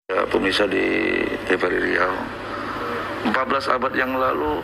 Ya, pemirsa di TVRI Riau, 14 abad yang lalu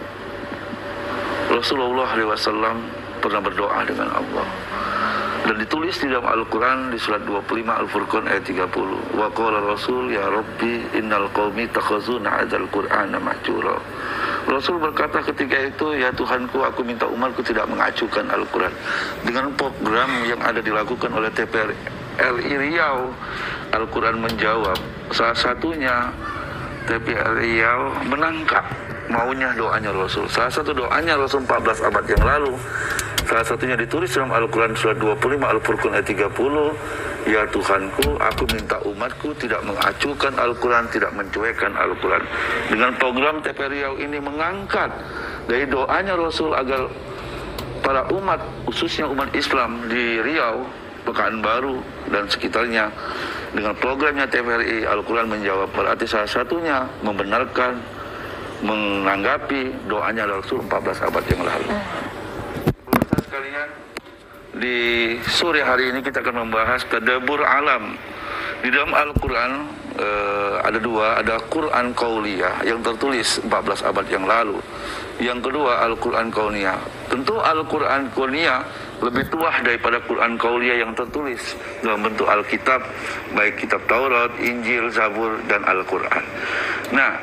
Rasulullah SAW pernah berdoa dengan Allah, dan ditulis di dalam Al-Quran di surat 25 Al-Furqan ayat 30. Wa qala Rasul ya Rabbi innal qaumi takhazuna hadzal Qur'ana mahjura. Rasul berkata ketika itu, ya Tuhanku, aku minta umatku tidak mengacukan Al-Quran. Dengan program yang ada dilakukan oleh TVRI Riau, Al-Quran menjawab. Salah satunya TVRI Riau menangkap maunya doanya Rasul. Salah satu doanya Rasul 14 abad yang lalu, salah satunya ditulis dalam Al-Quran surat 25 Al-Furqan ayat 30. Ya Tuhanku, aku minta umatku tidak mengacukan Al-Quran, tidak mencuekkan Al-Quran. Dengan program TVRI Riau ini mengangkat dari doanya Rasul agar para umat, khususnya umat Islam di Riau, Pekanbaru dan sekitarnya, dengan programnya TVRI, Al-Quran menjawab. Berarti salah satunya membenarkan, menanggapi doanya Rasul 14 abad yang lalu. Pemirsa sekalian, di sore hari ini kita akan membahas tadabbur alam. Di dalam Al-Quran ada dua, ada Quran Qauliyah yang tertulis 14 abad yang lalu. Yang kedua Al-Quran Kauniyah. Tentu Al-Quran Kauniyah lebih tua daripada Quran Qauliyah yang tertulis dalam bentuk Alkitab, baik kitab Taurat, Injil, Zabur, dan Al-Quran. Nah,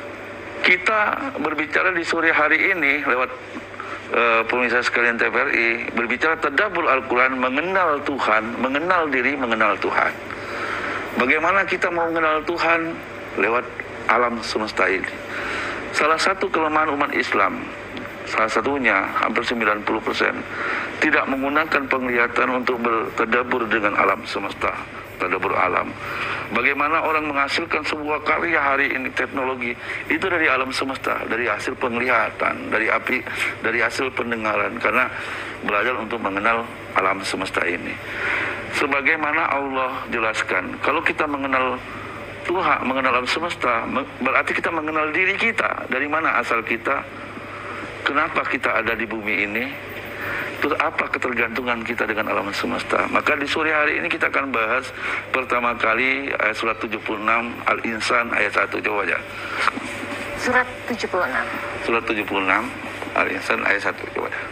kita berbicara di sore hari ini lewat pemirsa sekalian TVRI, berbicara tadabbur Al-Quran, mengenal Tuhan, mengenal diri, mengenal Tuhan. Bagaimana kita mau mengenal Tuhan? Lewat alam semesta ini. Salah satu kelemahan umat Islam, salah satunya hampir 90%, tidak menggunakan penglihatan untuk bertadabbur dengan alam semesta, tadabbur alam. Bagaimana orang menghasilkan sebuah karya hari ini, teknologi itu dari alam semesta, dari hasil penglihatan, dari hasil pendengaran, karena belajar untuk mengenal alam semesta ini. Sebagaimana Allah jelaskan, kalau kita mengenal Tuhan, mengenal alam semesta, berarti kita mengenal diri kita. Dari mana asal kita? Kenapa kita ada di bumi ini? Terus apa ketergantungan kita dengan alam semesta? Maka di sore hari ini kita akan bahas pertama kali ayat surat 76 Al-Insan ayat 1. Coba aja. Surat 76. Surat 76 Al-Insan ayat 1. Coba aja.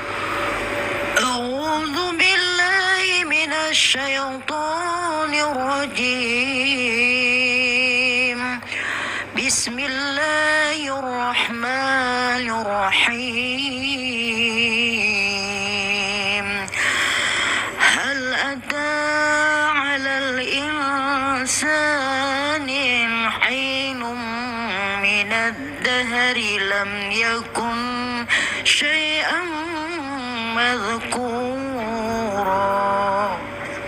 A'udzu billahi minasy syaithanir rajim. Bismillahirrahmanirrahim. Hal ata 'alal insani hinun minad dahri lam yakun syai'an madhkura.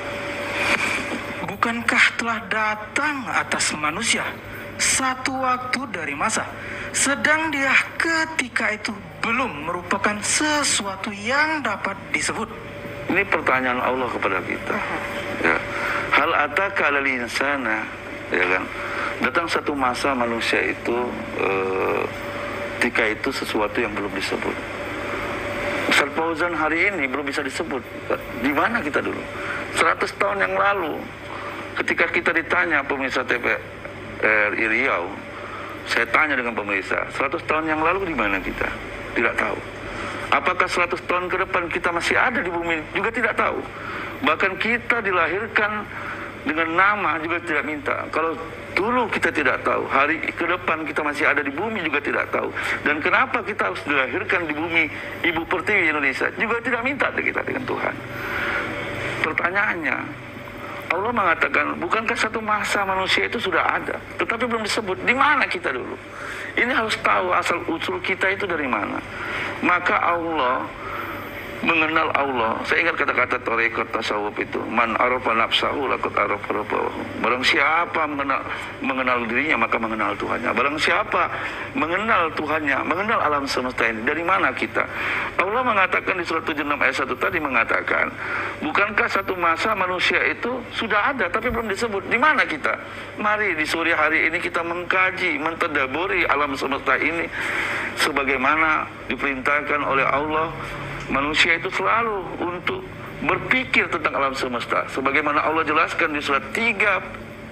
Bukankah telah datang atas manusia satu waktu dari masa, sedang dia ketika itu belum merupakan sesuatu yang dapat disebut? Ini pertanyaan Allah kepada kita. Ya. Hal ataka 'alal insana, ya kan? Datang satu masa manusia itu ketika itu sesuatu yang belum disebut. Ustaz Fauzan hari ini belum bisa disebut. Di mana kita dulu? 100 tahun yang lalu, ketika kita ditanya pemirsa TVRI Riau, saya tanya dengan pemirsa, 100 tahun yang lalu di mana kita? Tidak tahu. Apakah 100 tahun ke depan kita masih ada di bumi? Juga tidak tahu. Bahkan kita dilahirkan dengan nama juga tidak minta. Kalau dulu kita tidak tahu, hari ke depan kita masih ada di bumi juga tidak tahu. Dan kenapa kita harus dilahirkan di bumi Ibu Pertiwi Indonesia? Juga tidak minta kita dengan Tuhan. Pertanyaannya, Allah mengatakan, bukankah satu masa manusia itu sudah ada, tetapi belum disebut. Di mana kita dulu? Ini harus tahu asal usul kita itu dari mana. Maka Allah mengenal Allah. Saya ingat kata-kata tarekat tasawuf itu, man arafa nafsahu laqad arafa rabbahu. Barang siapa mengenal dirinya maka mengenal Tuhannya. Barang siapa mengenal Tuhannya, mengenal alam semesta ini. Dari mana kita? Allah mengatakan di surat 76 ayat 1 tadi mengatakan, bukankah satu masa manusia itu sudah ada tapi belum disebut. Di mana kita? Mari di sore hari ini kita mengkaji, mentadaburi alam semesta ini sebagaimana diperintahkan oleh Allah. Manusia itu selalu untuk berpikir tentang alam semesta. Sebagaimana Allah jelaskan di surat 3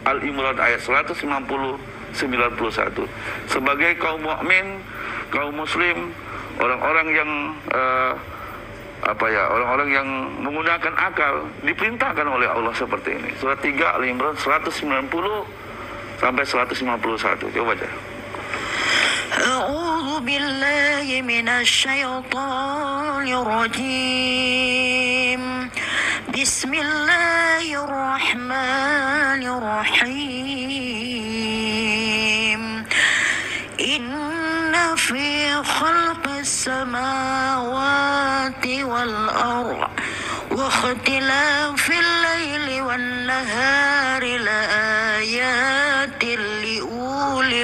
Al-Imran ayat 191. Sebagai kaum mukmin, kaum muslim, orang-orang yang orang-orang yang menggunakan akal diperintahkan oleh Allah seperti ini. Surat 3 Al-Imran 190 sampai 151. Coba baca. أعوذ بالله من الشيطان الرجيم بسم الله الرحمن الرحيم إن في خلق السماوات والأرض واختلاف الليل والنهار لآيات لأولي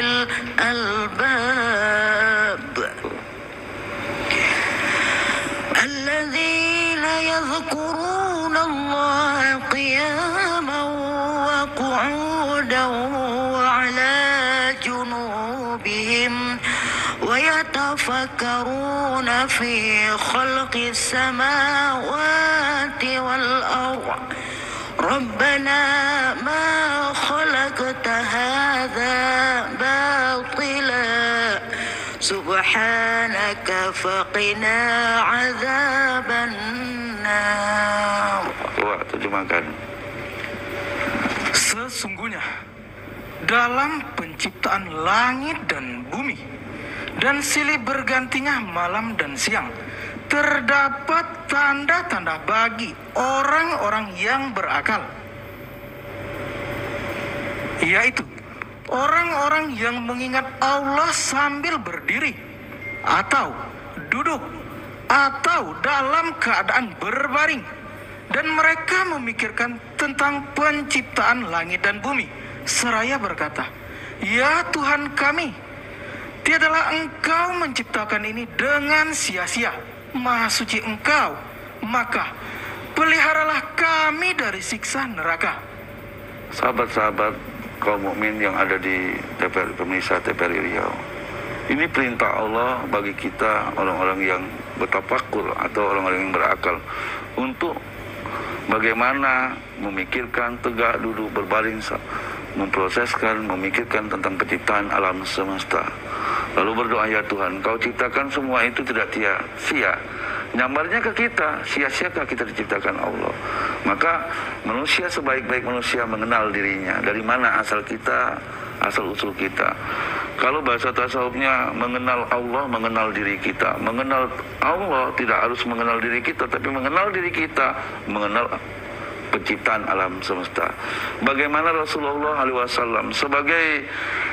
الألباب الذين يذكرون الله قياما وقعودا وعلى جنوبهم ويتفكرون في خلق السماوات والأرض ربنا ما خلقت هذا باطلا سبحانك فقنا عذاب النار. Terjemahkan. Sesungguhnya dalam penciptaan langit dan bumi dan silih bergantinya malam dan siang terdapat tanda-tanda bagi orang-orang yang berakal, yaitu orang-orang yang mengingat Allah sambil berdiri atau duduk atau dalam keadaan berbaring, dan mereka memikirkan tentang penciptaan langit dan bumi seraya berkata, "Ya Tuhan kami, tiadalah Engkau menciptakan ini dengan sia-sia. Maha suci Engkau, maka peliharalah kami dari siksa neraka." Sahabat-sahabat kaum mukmin yang ada di TPRI, pemirsa TPRI Riau, ini perintah Allah bagi kita orang-orang yang bertafakur atau orang-orang yang berakal untuk bagaimana memikirkan tegak duduk berbaring, memproseskan, memikirkan tentang penciptaan alam semesta. Lalu berdoa, "Ya Tuhan, Kau ciptakan semua itu tidak sia-sia. Nyambarnya ke kita, sia-siakah kita diciptakan Allah?" Maka manusia sebaik-baik manusia mengenal dirinya. Dari mana asal kita, asal usul kita. Kalau bahasa tasawufnya mengenal Allah, mengenal diri kita. Mengenal Allah tidak harus mengenal diri kita, tapi mengenal diri kita, mengenal penciptaan alam semesta. Bagaimana Rasulullah SAW sebagai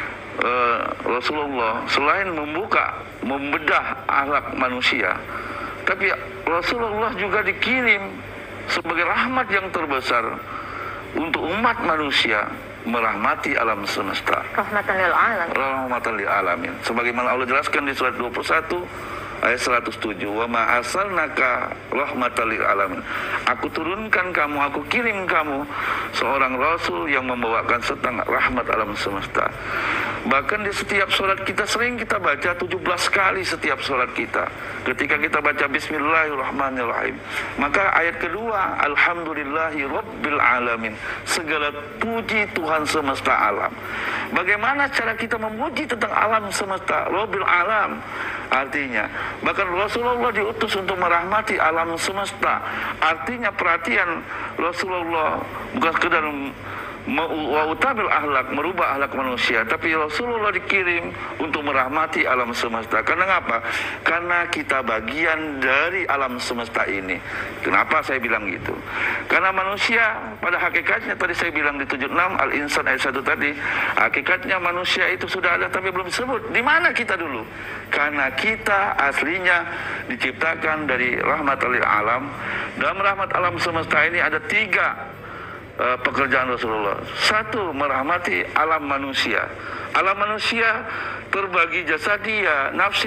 Rasulullah selain membedah akhlak manusia, tapi Rasulullah juga dikirim sebagai rahmat yang terbesar untuk umat manusia, merahmati alam semesta. Rahmatan lil alamin. Rahmatan lil alamin. Sebagaimana Allah jelaskan di surat 21 ayat 107, "Wa ma arsalnaka rahmatan lil alamin." Aku turunkan kamu, aku kirim kamu seorang rasul yang membawakan tentang rahmat alam semesta. Bahkan di setiap sholat kita sering kita baca 17 kali setiap sholat kita. Ketika kita baca Bismillahirrahmanirrahim, maka ayat kedua, Alhamdulillahi Rabbil Alamin, segala puji Tuhan semesta alam. Bagaimana cara kita memuji tentang alam semesta Rabbil Alam? Artinya, bahkan Rasulullah diutus untuk merahmati alam semesta. Artinya perhatian Rasulullah bukan sekedar wa'utabil ahlak, merubah ahlak manusia, tapi Rasulullah dikirim untuk merahmati alam semesta. Karena apa? Karena kita bagian dari alam semesta ini. Kenapa saya bilang gitu? Karena manusia pada hakikatnya, tadi saya bilang di 76 Al-Insan ayat 1 tadi, hakikatnya manusia itu sudah ada tapi belum disebut. Di mana kita dulu? Karena kita aslinya diciptakan dari rahmat lil alam. Dalam rahmat alam semesta ini ada 3 pekerjaan Rasulullah. 1, merahmati alam manusia. Alam manusia terbagi jasadia,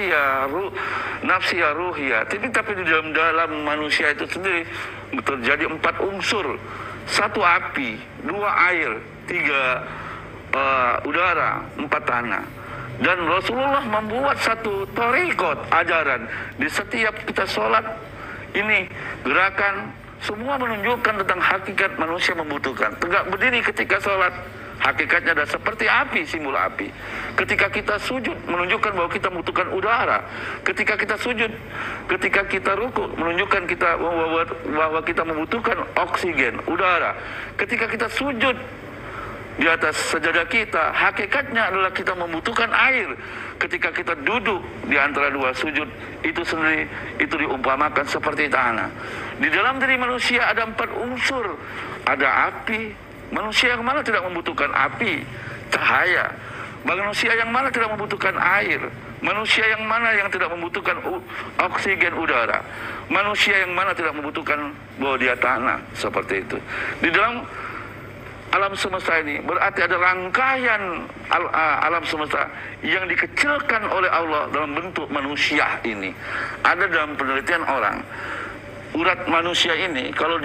nafsia, ruhia. Tapi di dalam manusia itu sendiri terjadi 4 unsur. 1 api, 2 air, 3 udara, 4 tanah. Dan Rasulullah membuat 1 thariqat, ajaran. Di setiap kita sholat ini gerakan semua menunjukkan tentang hakikat manusia membutuhkan. Tegak berdiri ketika sholat, Hakikatnya adalah seperti api, simbol api. Ketika kita sujud menunjukkan bahwa kita membutuhkan udara. Ketika kita sujud, ketika kita ruku menunjukkan kita bahwa kita membutuhkan oksigen, udara. Ketika kita sujud di atas sajadah kita, hakikatnya adalah kita membutuhkan air. Ketika kita duduk di antara dua sujud, itu sendiri itu diumpamakan seperti tanah. Di dalam diri manusia ada 4 unsur. Ada api. Manusia yang mana tidak membutuhkan api, cahaya. Manusia yang mana tidak membutuhkan air. Manusia yang mana yang tidak membutuhkan oksigen, udara. Manusia yang mana tidak membutuhkan bahwa dia tanah, seperti itu. Di dalam alam semesta ini berarti ada rangkaian alam semesta yang dikecilkan oleh Allah dalam bentuk manusia ini. Ada dalam penelitian orang, urat manusia ini kalau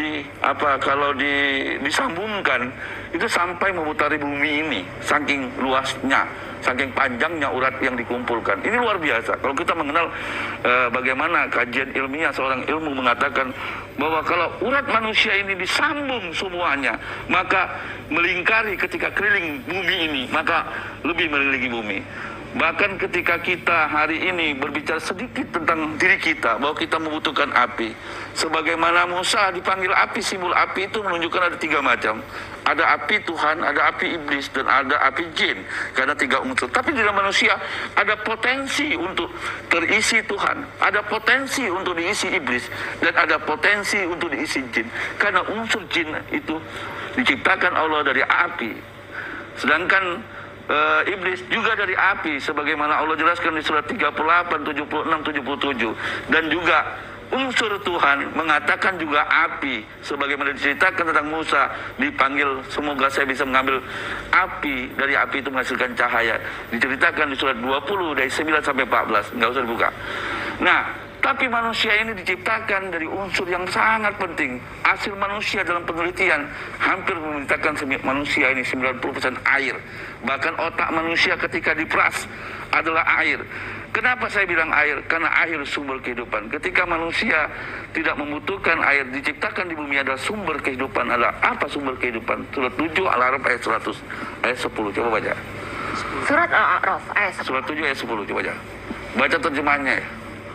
disambungkan itu sampai memutari bumi ini, saking luasnya, saking panjangnya urat yang dikumpulkan. Ini luar biasa. Kalau kita mengenal bagaimana kajian ilmiah, seorang ilmu mengatakan bahwa kalau urat manusia ini disambung semuanya, maka melingkari ketika keliling bumi ini, maka lebih mengelilingi bumi. Bahkan ketika kita hari ini berbicara sedikit tentang diri kita, bahwa kita membutuhkan api. Sebagaimana Musa dipanggil api, simbol api itu menunjukkan ada 3 macam. Ada api Tuhan, ada api iblis, dan ada api jin. Karena 3 unsur. Tapi di dalam manusia ada potensi untuk terisi Tuhan, ada potensi untuk diisi iblis, dan ada potensi untuk diisi jin. Karena unsur jin itu diciptakan Allah dari api. Sedangkan iblis juga dari api, sebagaimana Allah jelaskan di surat 38, 76, 77. Dan juga unsur Tuhan mengatakan juga api, sebagaimana diceritakan tentang Musa dipanggil, semoga saya bisa mengambil api, dari api itu menghasilkan cahaya. Diceritakan di surat 20 dari 9 sampai 14, nggak usah dibuka. Nah, tapi manusia ini diciptakan dari unsur yang sangat penting. Hasil manusia dalam penelitian hampir menyatakan manusia ini 90% air. Bahkan otak manusia ketika diperas adalah air. Kenapa saya bilang air? Karena air sumber kehidupan. Ketika manusia tidak membutuhkan air, diciptakan di bumi adalah sumber kehidupan. Adalah apa sumber kehidupan? Surat 7 Al-A'raf ayat 100, ayat 10. Coba baca. Surat Al-A'raf ayat 10. Surat 7 ayat 10. Coba baca. Baca terjemahannya ya.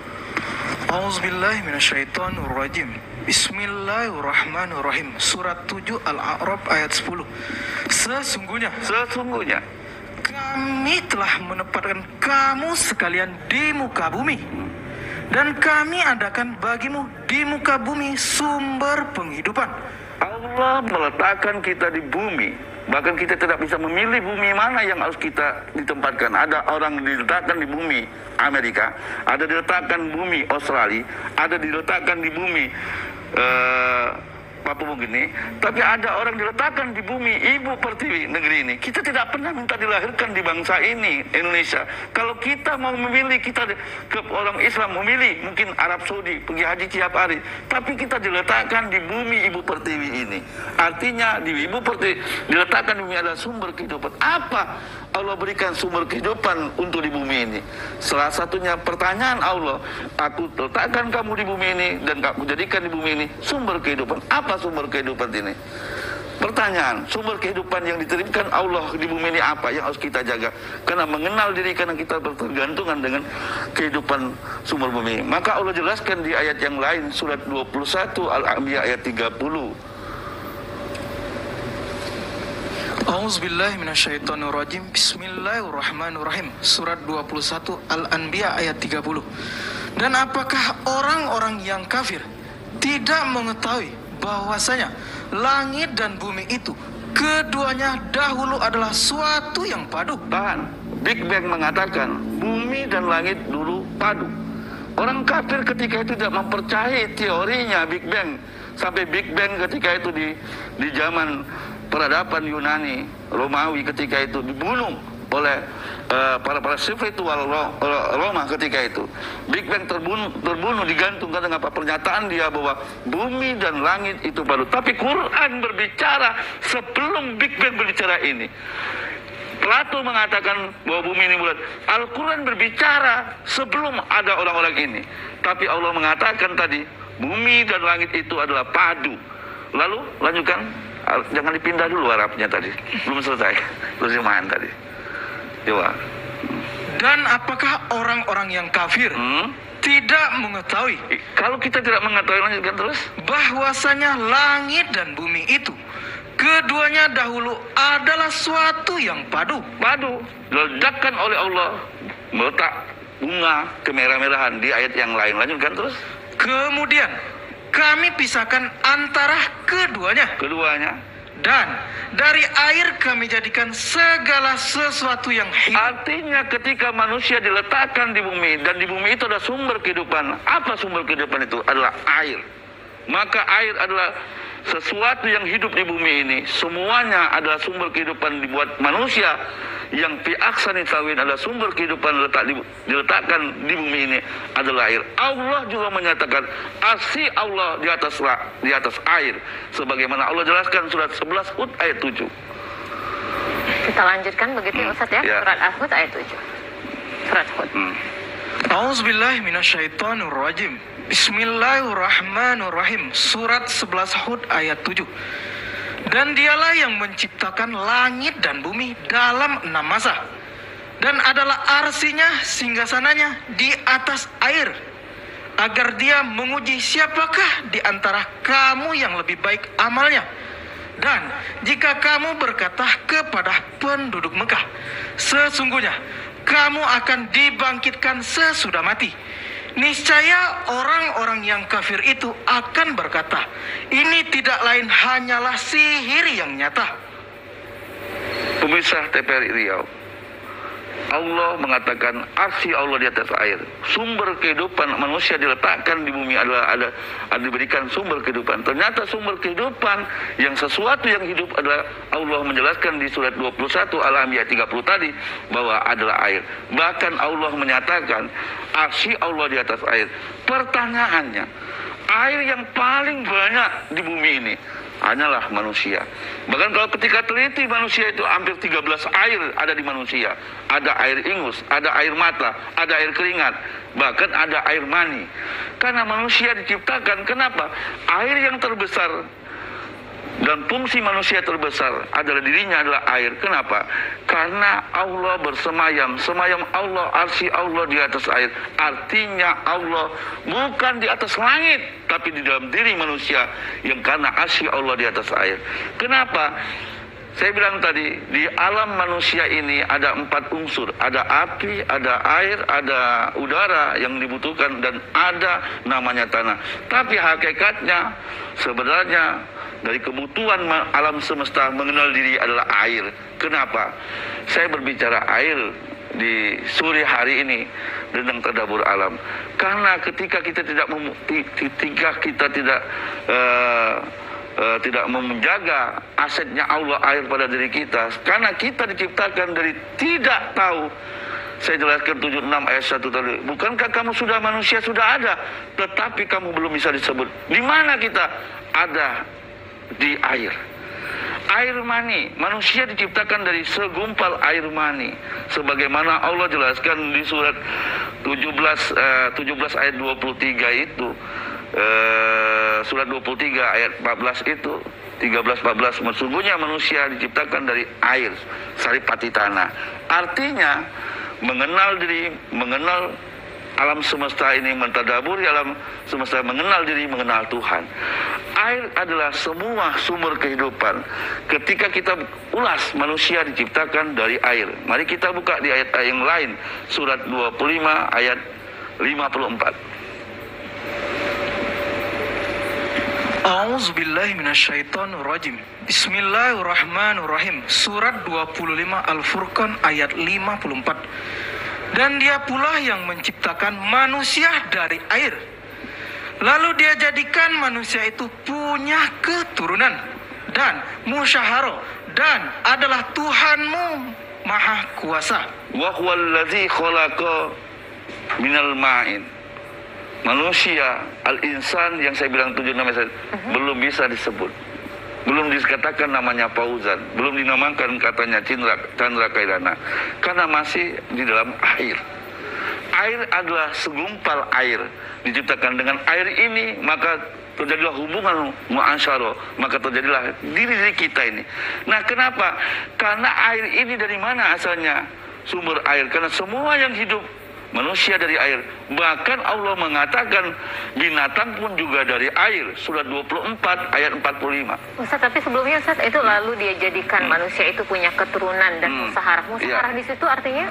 Auzubillahiminasyaitonirrajim. Bismillahirrahmanirrahim. Surat 7 Al-A'raf ayat 10. Sesungguhnya kami telah menempatkan kamu sekalian di muka bumi, dan kami adakan bagimu di muka bumi sumber penghidupan. Allah meletakkan kita di bumi. Bahkan kita tidak bisa memilih bumi mana yang harus kita ditempatkan. Ada orang diletakkan di bumi Amerika, ada diletakkan bumi Australia, ada diletakkan di bumi Papua Nugini, tapi ada orang diletakkan di bumi ibu pertiwi negeri ini. Kita tidak pernah minta dilahirkan di bangsa ini, Indonesia. Kalau kita mau memilih, kita ke orang Islam memilih mungkin Arab Saudi, pergi haji tiap hari, tapi kita diletakkan di bumi ibu pertiwi ini. Artinya di ibu pertiwi diletakkan di bumi adalah sumber kehidupan. Apa Allah berikan sumber kehidupan untuk di bumi ini? Salah satunya pertanyaan Allah, aku letakkan kamu di bumi ini dan aku jadikan di bumi ini sumber kehidupan. Apa sumber kehidupan ini? Pertanyaan, sumber kehidupan yang diterima Allah di bumi ini apa yang harus kita jaga? Karena mengenal diri, karena kita bertergantungan dengan kehidupan sumber bumi. Maka Allah jelaskan di ayat yang lain, surat 21 Al-Anbiya ayat 30. Auzubillahiminasyaitonirrajim. Bismillahirrahmanirrahim. Surat 21 Al-Anbiya ayat 30. Dan apakah orang-orang yang kafir tidak mengetahui bahwasanya langit dan bumi itu keduanya dahulu adalah suatu yang padu? Tahan. Big Bang mengatakan bumi dan langit dulu padu. Orang kafir ketika itu tidak mempercayai teorinya Big Bang. Sampai Big Bang ketika itu di zaman peradaban Yunani, Romawi ketika itu dibunuh oleh para spiritual Roma ketika itu. Big Bang terbunuh digantungkan dengan apa pernyataan dia bahwa bumi dan langit itu padu. Tapi Quran berbicara sebelum Big Bang berbicara ini. Plato mengatakan bahwa bumi ini bulat. Al-Quran berbicara sebelum ada orang-orang ini. Tapi Allah mengatakan tadi bumi dan langit itu adalah padu. Lalu lanjutkan. Jangan dipindah dulu Arabnya tadi. Belum selesai. Terjemahan tadi. Coba. Dan apakah orang-orang yang kafir tidak mengetahui Kalau kita tidak mengetahui, lanjutkan terus. bahwasanya langit dan bumi itu keduanya dahulu adalah suatu yang padu. Padu, diledakkan oleh Allah, meletak bunga kemerah-merahan di ayat yang lain. Lanjutkan terus. Kemudian kami pisahkan antara keduanya. Dan dari air kami jadikan segala sesuatu yang hidup. Artinya ketika manusia diletakkan di bumi, dan di bumi itu ada sumber kehidupan. Apa sumber kehidupan itu? Adalah air. Maka air adalah sesuatu yang hidup di bumi ini. Semuanya adalah sumber kehidupan dibuat manusia. Yang fi aksani tawin adalah sumber kehidupan diletakkan di bumi ini adalah air. Allah juga menyatakan asli Allah di atas air, sebagaimana Allah jelaskan surat 11 Hud ayat 7. Kita lanjutkan begitu ya Ustaz ya. Surat Al-Hud ayat 7. Surat Hud. A'udzubillahi minasyaitonirrajim. Bismillahirrahmanirrahim. Surat 11 Hud ayat 7. Dan dialah yang menciptakan langit dan bumi dalam 6 masa. Dan adalah arsinya singgasananya di atas air. Agar dia menguji siapakah di antara kamu yang lebih baik amalnya. Dan jika kamu berkata kepada penduduk Mekah, sesungguhnya kamu akan dibangkitkan sesudah mati. Niscaya orang-orang yang kafir itu akan berkata, ini tidak lain hanyalah sihir yang nyata. Pemirsa TPRI Riau, Allah mengatakan arsy Allah di atas air. Sumber kehidupan manusia diletakkan di bumi adalah diberikan sumber kehidupan. Ternyata sumber kehidupan yang sesuatu yang hidup adalah Allah menjelaskan di surat 21 Al-Anbiya 30 tadi bahwa adalah air. Bahkan Allah menyatakan arsy Allah di atas air. Pertanyaannya, air yang paling banyak di bumi ini hanyalah manusia. Bahkan kalau ketika teliti manusia itu hampir 13 air ada di manusia. Ada air ingus, ada air mata, ada air keringat, bahkan ada air mani. Karena manusia diciptakan, kenapa? Air yang terbesar dan fungsi manusia terbesar adalah dirinya adalah air. Kenapa? Karena Allah bersemayam. Semayam Allah, arsy Allah di atas air. Artinya Allah bukan di atas langit, tapi di dalam diri manusia yang karena arsy Allah di atas air. Kenapa? Saya bilang tadi, di alam manusia ini ada 4 unsur. Ada api, ada air, ada udara yang dibutuhkan, dan ada namanya tanah. Tapi hakikatnya sebenarnya dari kebutuhan alam semesta mengenal diri adalah air. Kenapa? Saya berbicara air di sore hari ini dengan tadabbur alam. Karena ketika kita tidak tidak menjaga asetnya Allah air pada diri kita, karena kita diciptakan dari tidak tahu. Saya jelaskan 76 ayat 1 tadi. Bukankah kamu sudah manusia, sudah ada, tetapi kamu belum bisa disebut. Di mana kita? Ada di air. Air mani, manusia diciptakan dari segumpal air mani, sebagaimana Allah jelaskan di surat 17 ayat 23 itu. Surat 23 ayat 14 itu 13-14, sesungguhnya manusia diciptakan dari air saripati tanah. Artinya mengenal diri, mengenal alam semesta ini, mentadaburi alam semesta, mengenal diri, mengenal Tuhan. Air adalah semua sumber kehidupan. Ketika kita ulas, manusia diciptakan dari air. Mari kita buka di ayat yang lain, surat 25 ayat 54. A'udzubillahi minasyaitonirrajim. Bismillahirrahmanirrahim. Surat 25 Al-Furqan ayat 54. Dan dia pula yang menciptakan manusia dari air. Lalu dia jadikan manusia itu punya keturunan dan musyaharah, dan adalah Tuhanmu Maha Kuasa. Wa huwallazi khalaqa minal ma'in. Manusia, al-insan yang saya bilang 76 belum bisa disebut. Belum dikatakan namanya Fauzan, belum dinamakan katanya Chandra Kairana, karena masih di dalam air. Air adalah segumpal air, diciptakan dengan air ini, maka terjadilah hubungan mu'asyarah, maka terjadilah diri kita ini. Nah, kenapa? Karena air ini dari mana asalnya? Sumber air. Karena semua yang hidup manusia dari air. Bahkan Allah mengatakan binatang pun juga dari air. Surat 24 ayat 45. Ustaz, tapi sebelumnya Ustaz, itu lalu dia jadikan manusia itu punya keturunan dan musaharah. Musaharah di situ artinya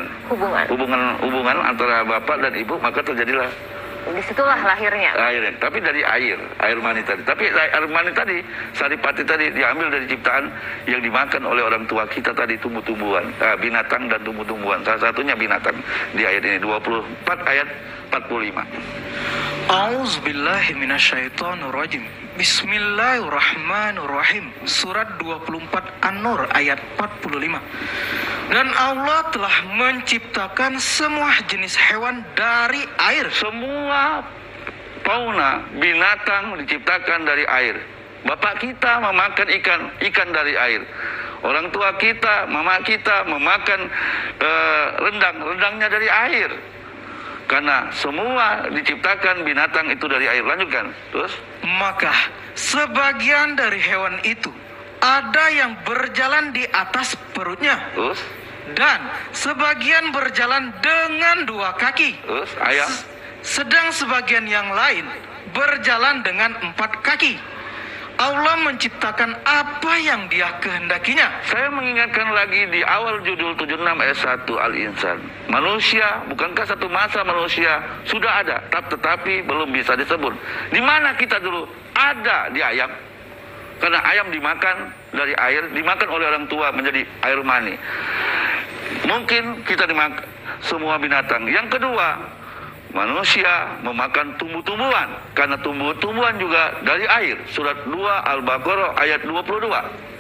hubungan antara bapak dan ibu, maka terjadilah disitulah lahirnya. Tapi dari air mani tadi. Tapi air mani tadi, saripati tadi diambil dari ciptaan yang dimakan oleh orang tua kita tadi, tumbuh-tumbuhan, binatang dan tumbuh-tumbuhan. Salah satunya binatang di ayat ini 24 ayat 45. A'udzubillahi minasyaitonirrajim. Bismillahirrahmanirrahim. Surat 24 An-Nur ayat 45. Dan Allah telah menciptakan semua jenis hewan dari air. Semua fauna, binatang diciptakan dari air. Bapak kita memakan ikan dari air. Orang tua kita, mama kita memakan rendangnya dari air. Karena semua diciptakan binatang itu dari air. Lanjutkan. Terus? Maka sebagian dari hewan itu ada yang berjalan di atas perutnya. Terus? Dan sebagian berjalan dengan 2 kaki. Terus? Ayam? Sedang sebagian yang lain berjalan dengan 4 kaki. Allah menciptakan apa yang Dia kehendakinya. Saya mengingatkan lagi di awal judul 76 ayat 1 Al-Insan. Manusia, bukankah satu masa manusia sudah ada, tetapi belum bisa disebut. Di mana kita dulu? Ada di ayam. Karena ayam dimakan dari air, dimakan oleh orang tua menjadi air mani. Mungkin kita dimakan semua binatang. Yang kedua, manusia memakan tumbuh-tumbuhan, karena tumbuh-tumbuhan juga dari air. Surat 2 Al-Baqarah ayat 22.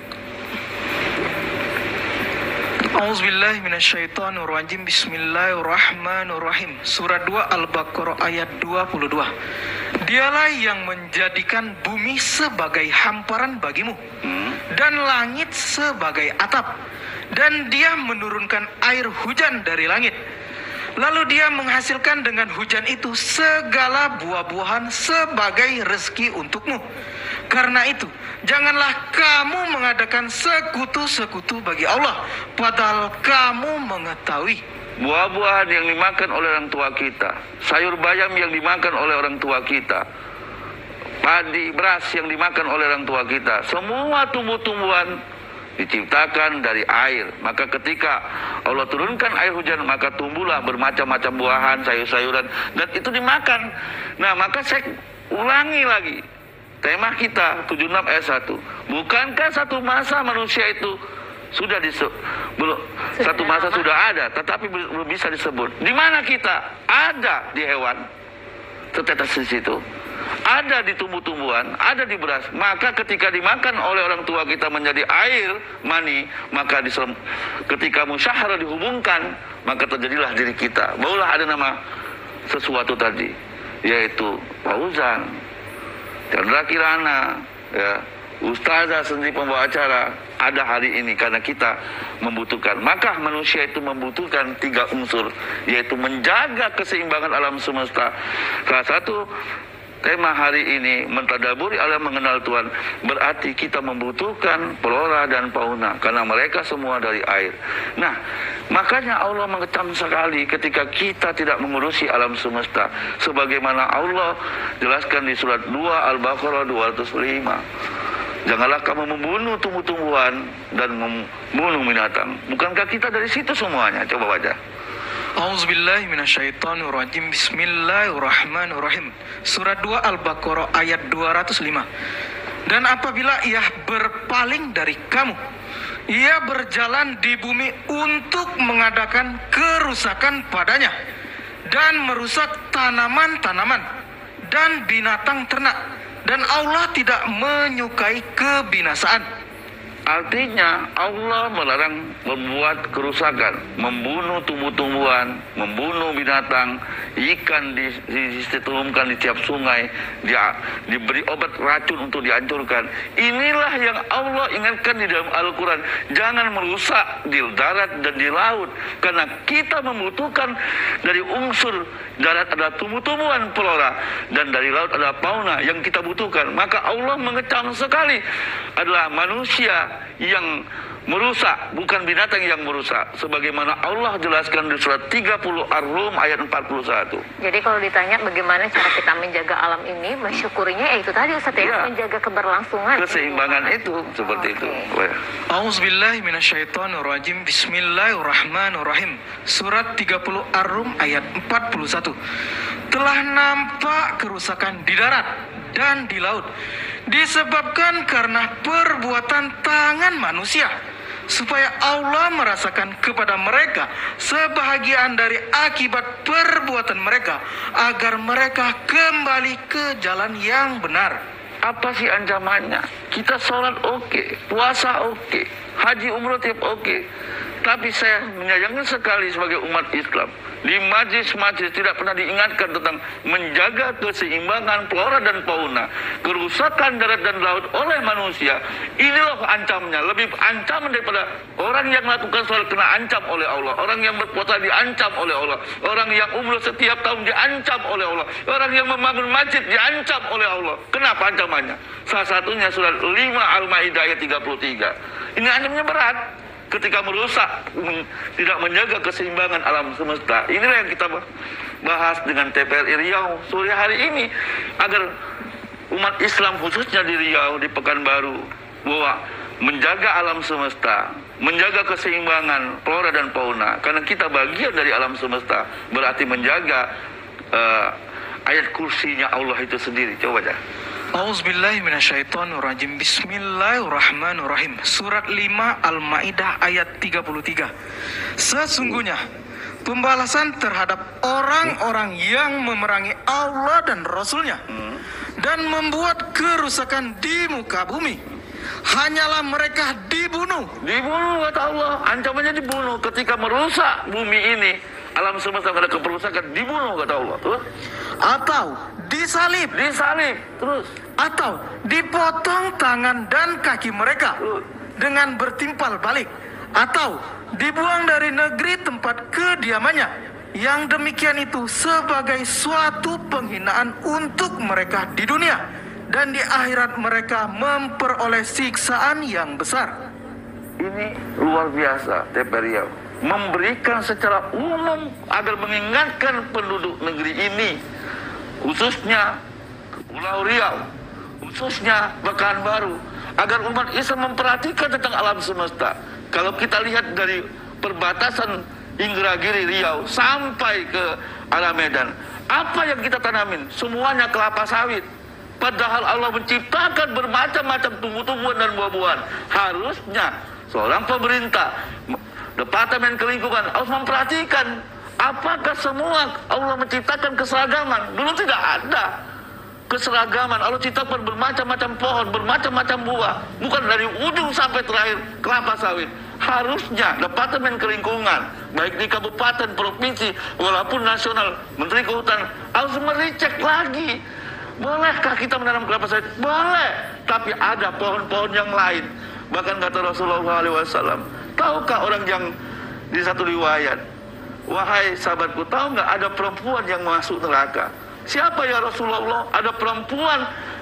A'udzubillahi minasyaitonirrajim. Bismillahirrahmanirrahim. Surat 2 Al-Baqarah ayat 22. Dialah yang menjadikan bumi sebagai hamparan bagimu dan langit sebagai atap, dan Dia menurunkan air hujan dari langit. Lalu Dia menghasilkan dengan hujan itu segala buah-buahan sebagai rezeki untukmu. Karena itu, janganlah kamu mengadakan sekutu-sekutu bagi Allah, padahal kamu mengetahui. Buah-buahan yang dimakan oleh orang tua kita, sayur bayam yang dimakan oleh orang tua kita, padi, beras yang dimakan oleh orang tua kita, semua tumbuh-tumbuhan diciptakan dari air. Maka ketika Allah turunkan air hujan, maka tumbuhlah bermacam-macam buahan, sayur-sayuran, dan itu dimakan. Nah, maka saya ulangi lagi tema kita 76 ayat 1. Bukankah satu masa manusia itu sudah satu masa sudah ada, tetapi belum bisa disebut. Di mana kita? Ada di hewan, tetetes di situ. Ada di tumbuh-tumbuhan, ada di beras. Maka ketika dimakan oleh orang tua kita menjadi air mani, maka ketika musyaharah dihubungkan, maka terjadilah diri kita. Barulah ada nama sesuatu tadi, yaitu Fauzan, Chandra Kirana, ya, Ustazah sendiri pembawa acara ada hari ini karena kita membutuhkan. Maka manusia itu membutuhkan 3 unsur, yaitu menjaga keseimbangan alam semesta. Salah satu tema hari ini mentadaburi alam mengenal Tuhan, berarti kita membutuhkan flora dan fauna karena mereka semua dari air. Nah, makanya Allah mengecam sekali ketika kita tidak mengurusi alam semesta, sebagaimana Allah jelaskan di surat 2 Al-Baqarah 205. Janganlah kamu membunuh tumbuh-tumbuhan dan membunuh binatang. Bukankah kita dari situ semuanya? Coba baca. A'udzubillahi minasyaitonirrajim. Bismillahirrahmanirrahim. Surat 2 Al-Baqarah ayat 205. Dan apabila ia berpaling dari kamu, ia berjalan di bumi untuk mengadakan kerusakan padanya dan merusak tanaman-tanaman dan binatang ternak, dan Allah tidak menyukai kebinasaan. Artinya Allah melarang membuat kerusakan, membunuh tumbuh-tumbuhan, membunuh binatang, ikan disetelumkan di tiap sungai, diberi obat racun untuk dihancurkan. Inilah yang Allah ingatkan di dalam Al-Quran. Jangan merusak di darat dan di laut, karena kita membutuhkan dari unsur darat adalah tumbuh-tumbuhan flora, dan dari laut adalah fauna yang kita butuhkan. Maka Allah mengecam sekali adalah manusia yang merusak, bukan binatang yang merusak, sebagaimana Allah jelaskan di surat 30 Ar-Rum ayat 41. Jadi kalau ditanya bagaimana cara kita menjaga alam ini, mensyukurinya itu tadi Ustaz ya, menjaga keberlangsungan, keseimbangan itu seperti itu. A'udzubillahi minasyaitonirrajim. Bismillahirrahmanirrahim. Surat 30 Ar-Rum ayat 41. Telah nampak kerusakan di darat dan di laut disebabkan karena perbuatan tangan manusia, supaya Allah merasakan kepada mereka sebahagian dari akibat perbuatan mereka, agar mereka kembali ke jalan yang benar. Apa sih ancamannya? Kita sholat oke, puasa oke, haji umroh tiap oke, tapi saya menyayangkan sekali sebagai umat Islam, di majlis-majlis tidak pernah diingatkan tentang menjaga keseimbangan flora dan fauna. Kerusakan darat dan laut oleh manusia, inilah ancamannya. Lebih ancaman daripada orang yang melakukan sholat kena ancam oleh Allah, orang yang berpuasa diancam oleh Allah, orang yang umroh setiap tahun diancam oleh Allah, orang yang membangun masjid diancam oleh Allah. Kenapa ancamannya? Salah satunya surat 5 Al-Maidah ayat 33. Ini ancamannya berat. Ketika merusak, tidak menjaga keseimbangan alam semesta. Inilah yang kita bahas dengan TPRI Riau sore hari ini, agar umat Islam khususnya di Riau, di Pekanbaru, bahwa menjaga alam semesta, menjaga keseimbangan flora dan fauna, karena kita bagian dari alam semesta, berarti menjaga ayat kursinya Allah itu sendiri. Coba aja. A'udzubillahi minasyaitonirrajim. Bismillahirrahmanirrahim. Surat 5 Al-Maidah ayat 33. Sesungguhnya pembalasan terhadap orang-orang yang memerangi Allah dan Rasulnya dan membuat kerusakan di muka bumi, hanyalah mereka dibunuh. Dibunuh kata Allah. Ancamannya dibunuh. Ketika merusak bumi ini, alam semesta ada keperusakan, dibunuh kata Allah. Terus? Atau disalib, terus, atau dipotong tangan dan kaki mereka dengan bertimpal balik, atau dibuang dari negeri tempat kediamannya. Yang demikian itu sebagai suatu penghinaan untuk mereka di dunia, dan di akhirat mereka memperoleh siksaan yang besar. Ini luar biasa TPRI Riau, memberikan secara umum agar mengingatkan penduduk negeri ini, khususnya Pulau Riau, khususnya Pekanbaru, agar umat Islam memperhatikan tentang alam semesta. Kalau kita lihat dari perbatasan Indragiri Riau sampai ke arah Medan, apa yang kita tanamin? Semuanya kelapa sawit. Padahal Allah menciptakan bermacam-macam tumbuh-tumbuhan dan buah-buahan. Harusnya seorang pemerintah, Departemen Kelingkungan harus memperhatikan, apakah semua Allah menciptakan keseragaman? Dulu tidak ada keseragaman. Allah ciptakan bermacam-macam pohon, bermacam-macam buah, bukan dari ujung sampai terakhir kelapa sawit. Harusnya Departemen Kelingkungan, baik di kabupaten, provinsi, walaupun nasional, Menteri Kehutanan harus mericek lagi. Bolehkah kita menanam kelapa sawit? Boleh, tapi ada pohon-pohon yang lain. Bahkan kata Rasulullah SAW, tahukah orang yang di satu riwayat, wahai sahabatku, tahu nggak ada perempuan yang masuk neraka? Siapa ya Rasulullah? Ada perempuan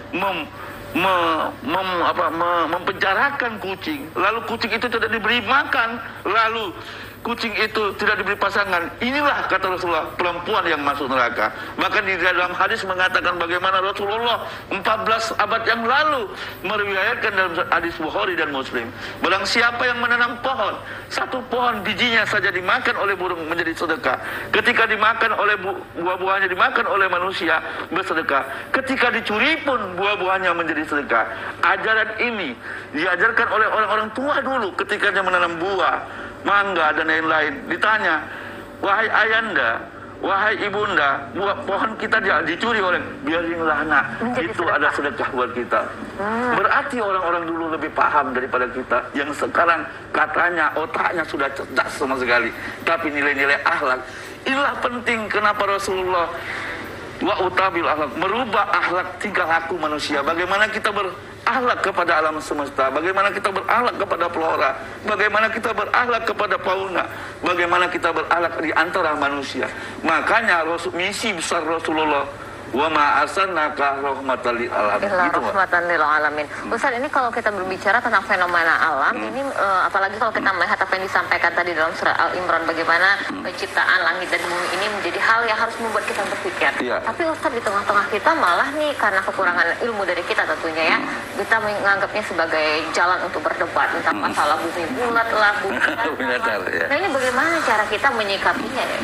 mempenjarakan kucing, lalu kucing itu tidak diberi makan, lalu kucing itu tidak diberi pasangan. Inilah kata Rasulullah perempuan yang masuk neraka. Bahkan di dalam hadis mengatakan bagaimana Rasulullah 14 abad yang lalu meriwayatkan dalam hadis Bukhari dan Muslim, barang siapa yang menanam pohon, satu pohon bijinya saja dimakan oleh burung menjadi sedekah. Ketika dimakan oleh buah-buahnya dimakan oleh manusia bersedekah. Ketika dicuri pun buah-buahnya menjadi sedekah. Ajaran ini diajarkan oleh orang-orang tua dulu ketika dia menanam buah, mangga dan lain-lain. Ditanya, wahai ayanda, wahai ibunda, buah pohon kita dicuri oleh, biarinlah nak, itu ada sedekah buat kita. Berarti orang-orang dulu lebih paham daripada kita, yang sekarang katanya otaknya sudah cerdas sama sekali, tapi nilai-nilai akhlak inilah penting. Kenapa Rasulullah wa utabil akhlak, merubah akhlak tingkah laku manusia. Bagaimana kita berakhlak kepada alam semesta, bagaimana kita berakhlak kepada flora, bagaimana kita berakhlak kepada fauna, bagaimana kita berakhlak di antara manusia. Makanya misi besar Rasulullah, wa ma arsalnaka rahmatan lil alamin. Rahmatan lil alamin. Ustaz, ini kalau kita berbicara tentang fenomena alam, ini apalagi kalau kita melihat apa yang disampaikan tadi dalam surah Al-Imran, bagaimana penciptaan langit dan bumi ini menjadi hal yang harus membuat kita berpikir. Tapi Ustaz, di tengah-tengah kita malah nih, karena kekurangan ilmu dari kita tentunya ya, kita menganggapnya sebagai jalan untuk berdebat tentang masalah bumi bulat lah, bumi datar. Nah, ini bagaimana cara kita menyikapinya ya?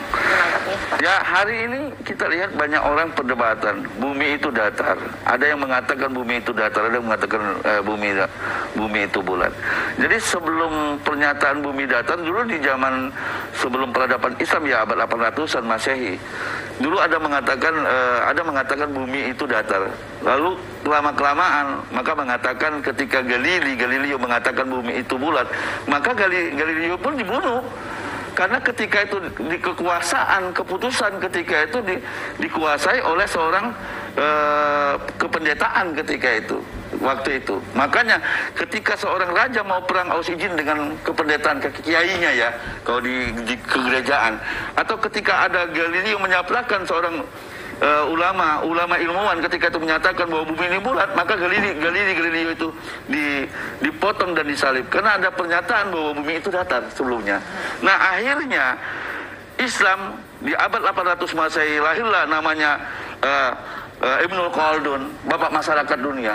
Ya, hari ini kita lihat banyak orang perdebatan bumi itu datar. Ada yang mengatakan bumi itu datar, ada yang mengatakan bumi itu bulat. Jadi sebelum pernyataan bumi datar, dulu di zaman sebelum peradaban Islam ya, abad 800-an Masehi, dulu ada mengatakan bumi itu datar. Lalu lama-kelamaan maka mengatakan, ketika Galileo mengatakan bumi itu bulat, maka Galileo pun dibunuh. Karena ketika itu di keputusan ketika itu dikuasai oleh seorang kependetaan ketika itu, waktu itu. Makanya ketika seorang raja mau perang aus izin dengan kependetaan kiainya ya, kalau di kegerejaan, atau ketika ada Galileo menyaplakan seorang ulama ilmuwan ketika itu menyatakan bahwa bumi ini bulat, maka Galileo itu dipotong dan disalib karena ada pernyataan bahwa bumi itu datar sebelumnya. Nah, akhirnya Islam di abad 800 Masehi lahirlah namanya Ibnu Khaldun, bapak masyarakat dunia,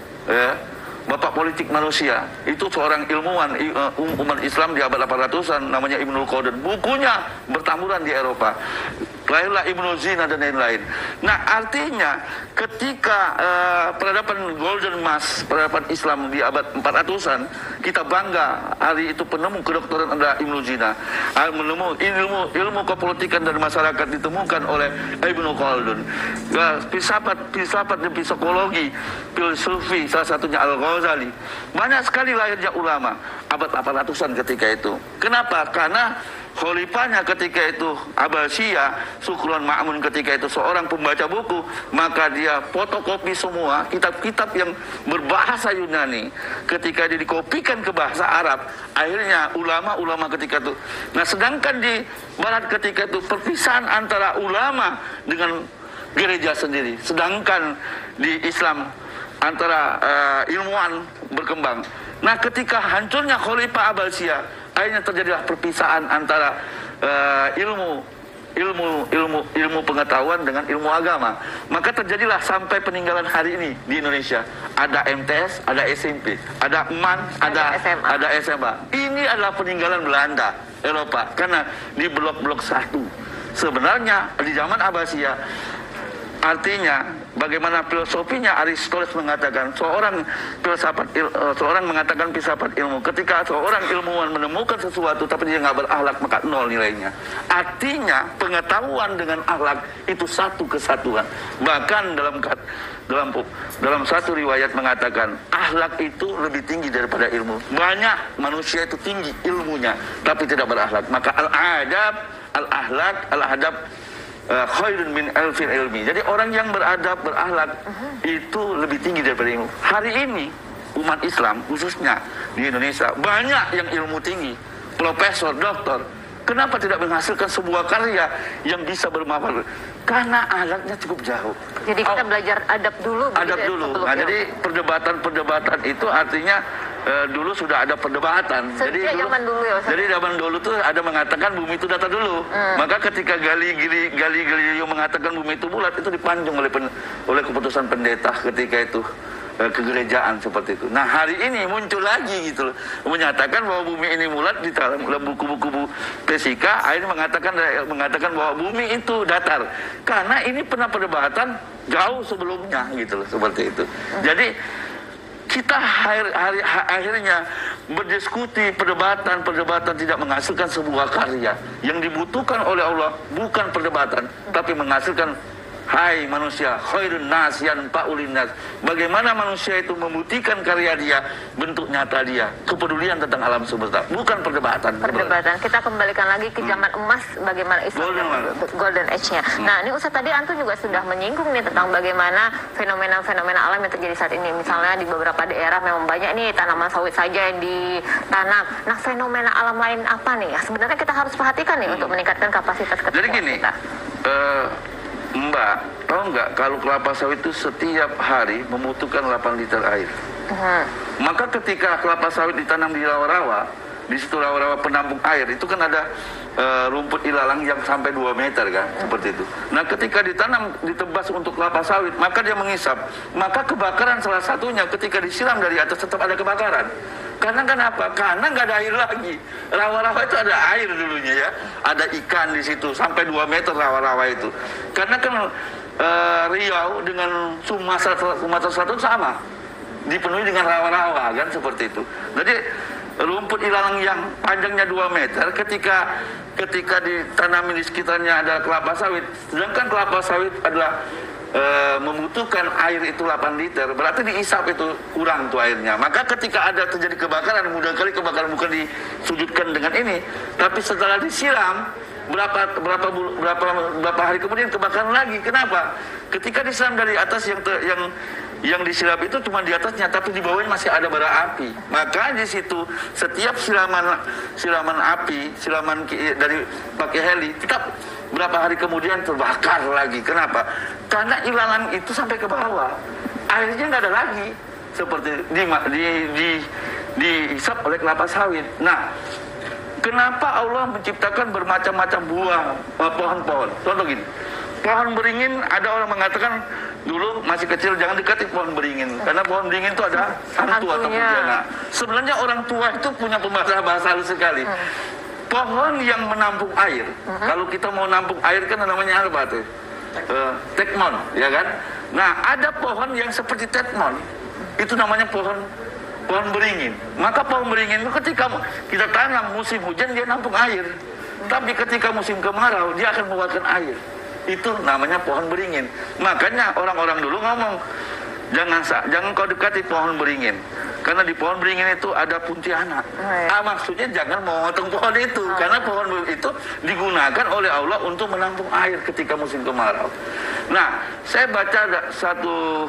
bapak politik manusia. Itu seorang ilmuwan umat Islam di abad 800-an, namanya Ibnu Khaldun. Bukunya bertaburan di Eropa. Lahirlah Ibnu Sina dan lain-lain. Nah, artinya ketika peradaban Golden Mass, peradaban Islam di abad 400-an, kita bangga hari itu penemu kedokteran adalah Ibnu Sina. Menemu ilmu kepolitikan dan masyarakat ditemukan oleh Ibnu Khaldun. Filsafat dan psikologi, filosofi, salah satunya Al-Ghazali. Banyak sekali lahirnya ulama abad 800-an ketika itu. Kenapa? Karena khalifahnya ketika itu Abbasiyah, Sukron Ma'mun ketika itu seorang pembaca buku, maka dia fotokopi semua kitab-kitab yang berbahasa Yunani. Ketika dia dikopikan ke bahasa Arab, akhirnya ulama-ulama ketika itu. Nah, sedangkan di Barat ketika itu perpisahan antara ulama dengan gereja sendiri. Sedangkan di Islam antara ilmuwan berkembang. Nah, ketika hancurnya Khalifah Abbasiyah, akhirnya terjadilah perpisahan antara ilmu pengetahuan dengan ilmu agama. Maka terjadilah sampai peninggalan hari ini di Indonesia ada MTS, ada SMP, ada MAN, ada SMA. Ini adalah peninggalan Belanda, Eropa, karena di blok-blok satu. Sebenarnya di zaman Abbasiyah, artinya bagaimana filosofinya Aristoteles mengatakan seorang mengatakan filsafat ilmu. Ketika seorang ilmuwan menemukan sesuatu tapi dia nggak berakhlak, maka nol nilainya. Artinya pengetahuan dengan akhlak itu satu kesatuan. Bahkan dalam satu riwayat mengatakan akhlak itu lebih tinggi daripada ilmu. Banyak manusia itu tinggi ilmunya tapi tidak berakhlak. Maka al-adab khairun min alfil ilmi. Jadi orang yang beradab, berakhlak itu lebih tinggi daripada ilmu. Hari ini umat Islam khususnya di Indonesia banyak yang ilmu tinggi, profesor, doktor. Kenapa tidak menghasilkan sebuah karya yang bisa bermanfaat? Karena akhlaknya cukup jauh. Jadi kita belajar adab dulu. Adab dulu. Nah, jadi perdebatan itu artinya dulu sudah ada perdebatan. Jadi zaman dulu ya, jadi zaman dulu tuh ada mengatakan bumi itu datar dulu. Maka ketika Galileo mengatakan bumi itu bulat, itu dipanjung oleh keputusan pendeta ketika itu kegerejaan seperti itu. Nah, hari ini muncul lagi gitu loh, menyatakan bahwa bumi ini bulat. Di dalam buku-buku fisika akhirnya mengatakan bahwa bumi itu datar. Karena ini pernah perdebatan jauh sebelumnya gitu loh, seperti itu. Jadi kita akhirnya berdiskusi, perdebatan tidak menghasilkan sebuah karya. Yang dibutuhkan oleh Allah bukan perdebatan, tapi menghasilkan, hai manusia, khairun nas yanfa'u linnas. Bagaimana manusia itu membuktikan karya dia, bentuk nyata dia, kepedulian tentang alam semesta, bukan perdebatan. Kita kembalikan lagi ke zaman emas, bagaimana Islam golden age-nya. Nah, ini Ustaz tadi Antum juga sudah menyinggung nih tentang bagaimana fenomena-fenomena alam yang terjadi saat ini. Misalnya di beberapa daerah memang banyak nih tanaman sawit saja yang ditanam. Nah, fenomena alam lain apa nih? Sebenarnya kita harus perhatikan nih untuk meningkatkan kapasitas keterampilan. Jadi gini, Mbak, tahu nggak kalau kelapa sawit itu setiap hari membutuhkan 8 liter air. Maka ketika kelapa sawit ditanam di rawa-rawa, di situ rawa-rawa penampung air, itu kan ada rumput ilalang yang sampai 2 meter kan, seperti itu. Nah, ketika ditebas untuk kelapa sawit, maka dia mengisap. Maka kebakaran salah satunya ketika disiram dari atas tetap ada kebakaran. Karena kenapa? Karena nggak ada air lagi. Rawa-rawa itu ada air dulunya ya. Ada ikan di situ sampai 2 meter rawa-rawa itu. Karena kan Riau dengan Sumatera Selatan sama. Dipenuhi dengan rawa-rawa kan seperti itu. Jadi rumput ilalang yang panjangnya 2 meter ketika ditanami di sekitarnya ada kelapa sawit. Sedangkan kelapa sawit adalah membutuhkan air itu 8 liter, berarti diisap itu kurang tuh airnya. Maka ketika ada terjadi kebakaran, mudah kali kebakaran bukan disujudkan dengan ini, tapi setelah disiram berapa hari kemudian kebakaran lagi. Kenapa? Ketika disiram dari atas yang disiram itu cuma di atasnya, tapi di bawahnya masih ada bara api. Maka di situ setiap siraman api, dari pakai heli, tetap berapa hari kemudian terbakar lagi. Kenapa? Karena ilalang itu sampai ke bawah, airnya nggak ada lagi, seperti dihisap oleh kelapa sawit. Nah, kenapa Allah menciptakan bermacam-macam buah, pohon-pohon? Contoh gini, pohon beringin, ada orang mengatakan dulu masih kecil jangan dekati pohon beringin, karena pohon beringin itu ada hantu atau kuntilanak. Sebenarnya orang tua itu punya bahasa halus sekali. Pohon yang menampung air, kalau kita mau nampung air kan namanya apa tuh? Tekmon, ya kan? Nah, ada pohon yang seperti tekmon, itu namanya pohon beringin. Maka pohon beringin itu ketika kita tanam musim hujan dia nampung air, tapi ketika musim kemarau dia akan mengeluarkan air. Itu namanya pohon beringin. Makanya orang-orang dulu ngomong, jangan kau dekati pohon beringin, karena di pohon beringin itu ada kuntilanak. Maksudnya jangan memotong pohon itu, karena pohon itu digunakan oleh Allah untuk menampung air ketika musim kemarau. Nah, saya baca ada satu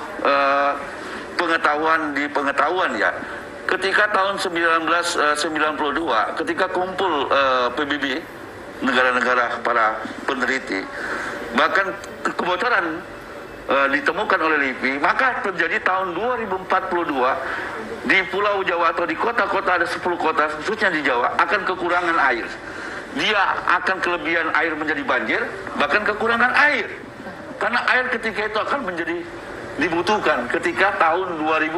pengetahuan ya. Ketika tahun 1992, ketika kumpul PBB, negara-negara para peneliti, bahkan kebocoran ditemukan oleh LIPI, maka terjadi tahun 2042 di Pulau Jawa atau di kota-kota, ada 10 kota khususnya di Jawa akan kekurangan air. Dia akan kelebihan air menjadi banjir, bahkan kekurangan air. Karena air ketika itu akan menjadi dibutuhkan ketika tahun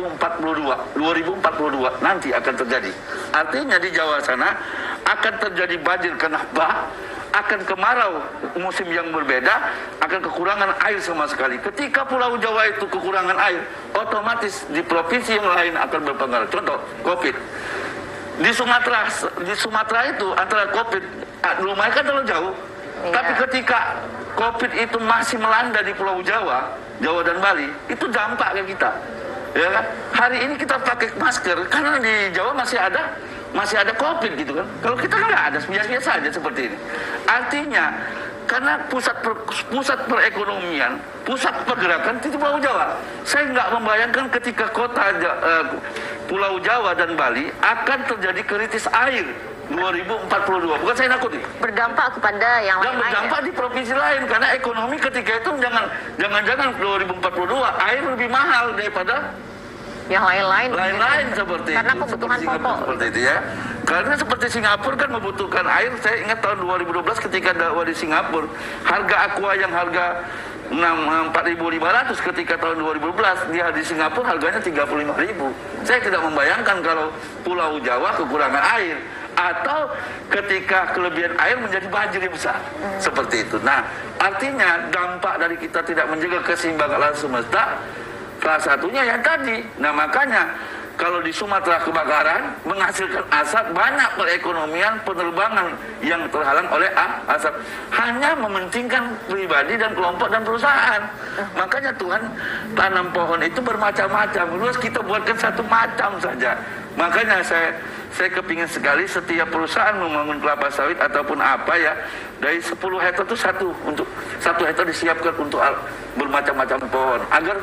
2042 nanti akan terjadi. Artinya di Jawa sana akan terjadi banjir karena akan kemarau musim yang berbeda, akan kekurangan air sama sekali. Ketika Pulau Jawa itu kekurangan air, otomatis di provinsi yang lain akan berpengaruh. Contoh, COVID. Di Sumatera itu antara COVID, lumayan kan terlalu jauh. Tapi ketika COVID itu masih melanda di Pulau Jawa dan Bali, itu dampak ke kita. Ya kan? Hari ini kita pakai masker karena di Jawa masih ada COVID gitu kan. Kalau kita nggak ada, biasa-biasa saja seperti ini. Artinya karena pusat perekonomian, pusat pergerakan itu Pulau Jawa. Saya nggak membayangkan ketika Pulau Jawa dan Bali akan terjadi krisis air 2042. Bukan saya nakut nih. Berdampak kepada yang lain. Dan berdampak di provinsi lain, karena ekonomi ketika itu jangan 2042 air lebih mahal daripada yang lain-lain seperti karena itu, kebutuhan pokok seperti itu ya. Karena seperti Singapura kan membutuhkan air. Saya ingat tahun 2012 ketika dakwah di Singapura, harga aqua yang harga 4.500 ketika tahun 2012 di Singapura harganya 35.000. Saya tidak membayangkan kalau Pulau Jawa kekurangan air atau ketika kelebihan air menjadi banjir yang besar seperti itu. Nah, artinya dampak dari kita tidak menjaga keseimbangan alam semesta salah satunya yang tadi. Nah, makanya Kalau di Sumatera kebakaran, menghasilkan asap, banyak perekonomian penerbangan yang terhalang oleh asap. Hanya mementingkan pribadi dan kelompok dan perusahaan. Makanya Tuhan tanam pohon itu bermacam-macam. Terus kita buatkan satu macam saja. Makanya saya kepingin sekali setiap perusahaan membangun kelapa sawit ataupun apa ya, dari 10 hektar itu untuk 1 hektar disiapkan untuk bermacam-macam pohon agar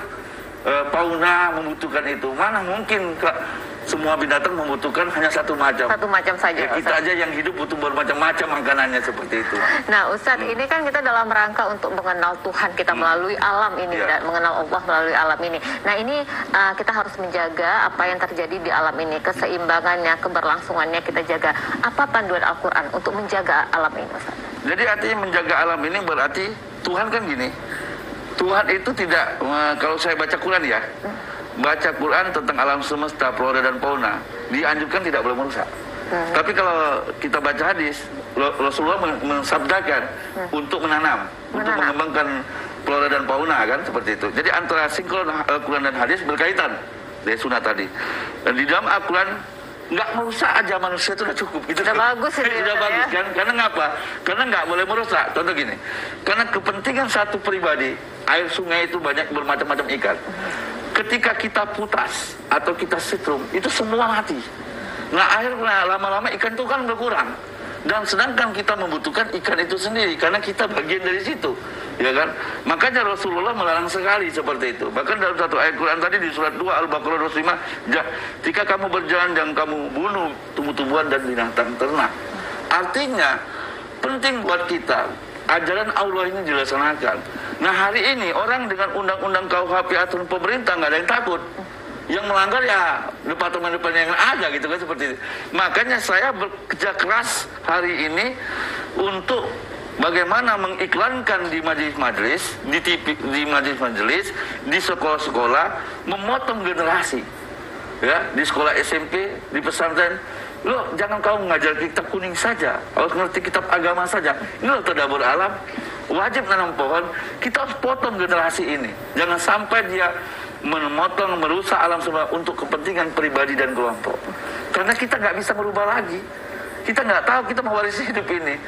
fauna membutuhkan itu. Mana mungkin semua binatang membutuhkan hanya satu macam. Satu macam saja. Ya, kita aja yang hidup butuh bermacam-macam makanannya seperti itu. Nah, Ustadz, ini kan kita dalam rangka untuk mengenal Tuhan kita melalui alam ini dan mengenal Allah melalui alam ini. Nah, ini kita harus menjaga apa yang terjadi di alam ini, keseimbangannya, keberlangsungannya kita jaga. Apa panduan Al-Quran untuk menjaga alam ini, Ustadz? Jadi artinya menjaga alam ini berarti Tuhan kan gini. Tuhan itu tidak, kalau saya baca Quran ya, baca Quran tentang alam semesta, flora dan fauna, dianjurkan tidak boleh merusak. Tapi kalau kita baca hadis, Rasulullah mensabdakan untuk menanam, untuk mengembangkan flora dan fauna, kan seperti itu. Jadi antara sinkron Al-Quran dan hadis berkaitan dari sunnah tadi. Dan di dalam Al-Quran nggak merusak aja manusia itu udah cukup. Itu udah bagus ini. Udah bagus kan? Karena ngapa? Karena nggak boleh merusak. Contoh gini, karena kepentingan satu pribadi, air sungai itu banyak bermacam-macam ikan. Ketika kita putas atau kita setrum, itu semua mati. Nah akhirnya lama-lama ikan itu kan berkurang. Dan sedangkan kita membutuhkan ikan itu sendiri karena kita bagian dari situ, ya kan? Makanya Rasulullah melarang sekali seperti itu. Bahkan dalam satu ayat Quran tadi di surat 2 Al-Baqarah 25, jika kamu berjalan jangan kamu bunuh tumbuh-tumbuhan dan binatang ternak. Artinya penting buat kita ajaran Allah ini dilaksanakan. Nah hari ini orang dengan undang-undang KUHP aturan pemerintah nggak ada yang takut. Yang melanggar ya departemen-departemen yang ada gitu kan, seperti itu. Makanya saya bekerja keras hari ini untuk bagaimana mengiklankan di majelis-majelis, di TV, di majelis-majelis, di sekolah-sekolah, memotong generasi. Ya, di sekolah SMP, di pesantren, lo jangan kau mengajar kitab kuning saja, harus ngerti kitab agama saja. Ini lo tadabbur alam, wajib nanam pohon, kita harus potong generasi ini. Jangan sampai dia memotong, merusak alam semesta untuk kepentingan pribadi dan kelompok. Karena kita nggak bisa merubah lagi. Kita nggak tahu kita mewarisi hidup ini.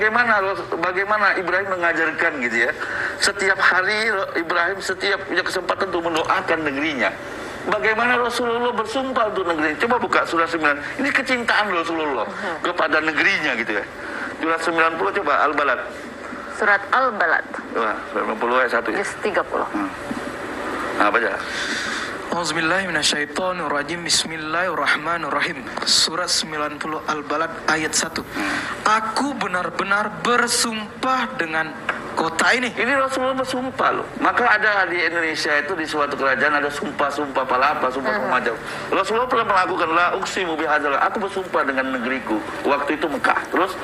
Bagaimana Ibrahim mengajarkan gitu ya. Setiap hari Ibrahim setiap punya kesempatan untuk mendoakan negerinya. Bagaimana Rasulullah bersumpah untuk negerinya. Coba buka surah 9. Ini kecintaan Rasulullah kepada negerinya gitu ya. Surah 90 coba Al-Balad. Surat Al-Balad. Wah, 90 ayat 1 ya. 30. Apa aja? Auzubillahiminasyaitonirrajim. Bismillahirrahmanirrahim. Surat 90 Al-Balad ayat 1. Aku benar-benar bersumpah dengan kota ini. Ini Rasulullah bersumpah loh. Maka ada di Indonesia itu di suatu kerajaan ada sumpah-sumpah palapa, sumpah macam. Rasulullah pernah melakukan la uqsimu bihadzal. Aku bersumpah dengan negeriku. Waktu itu Mekah. Terus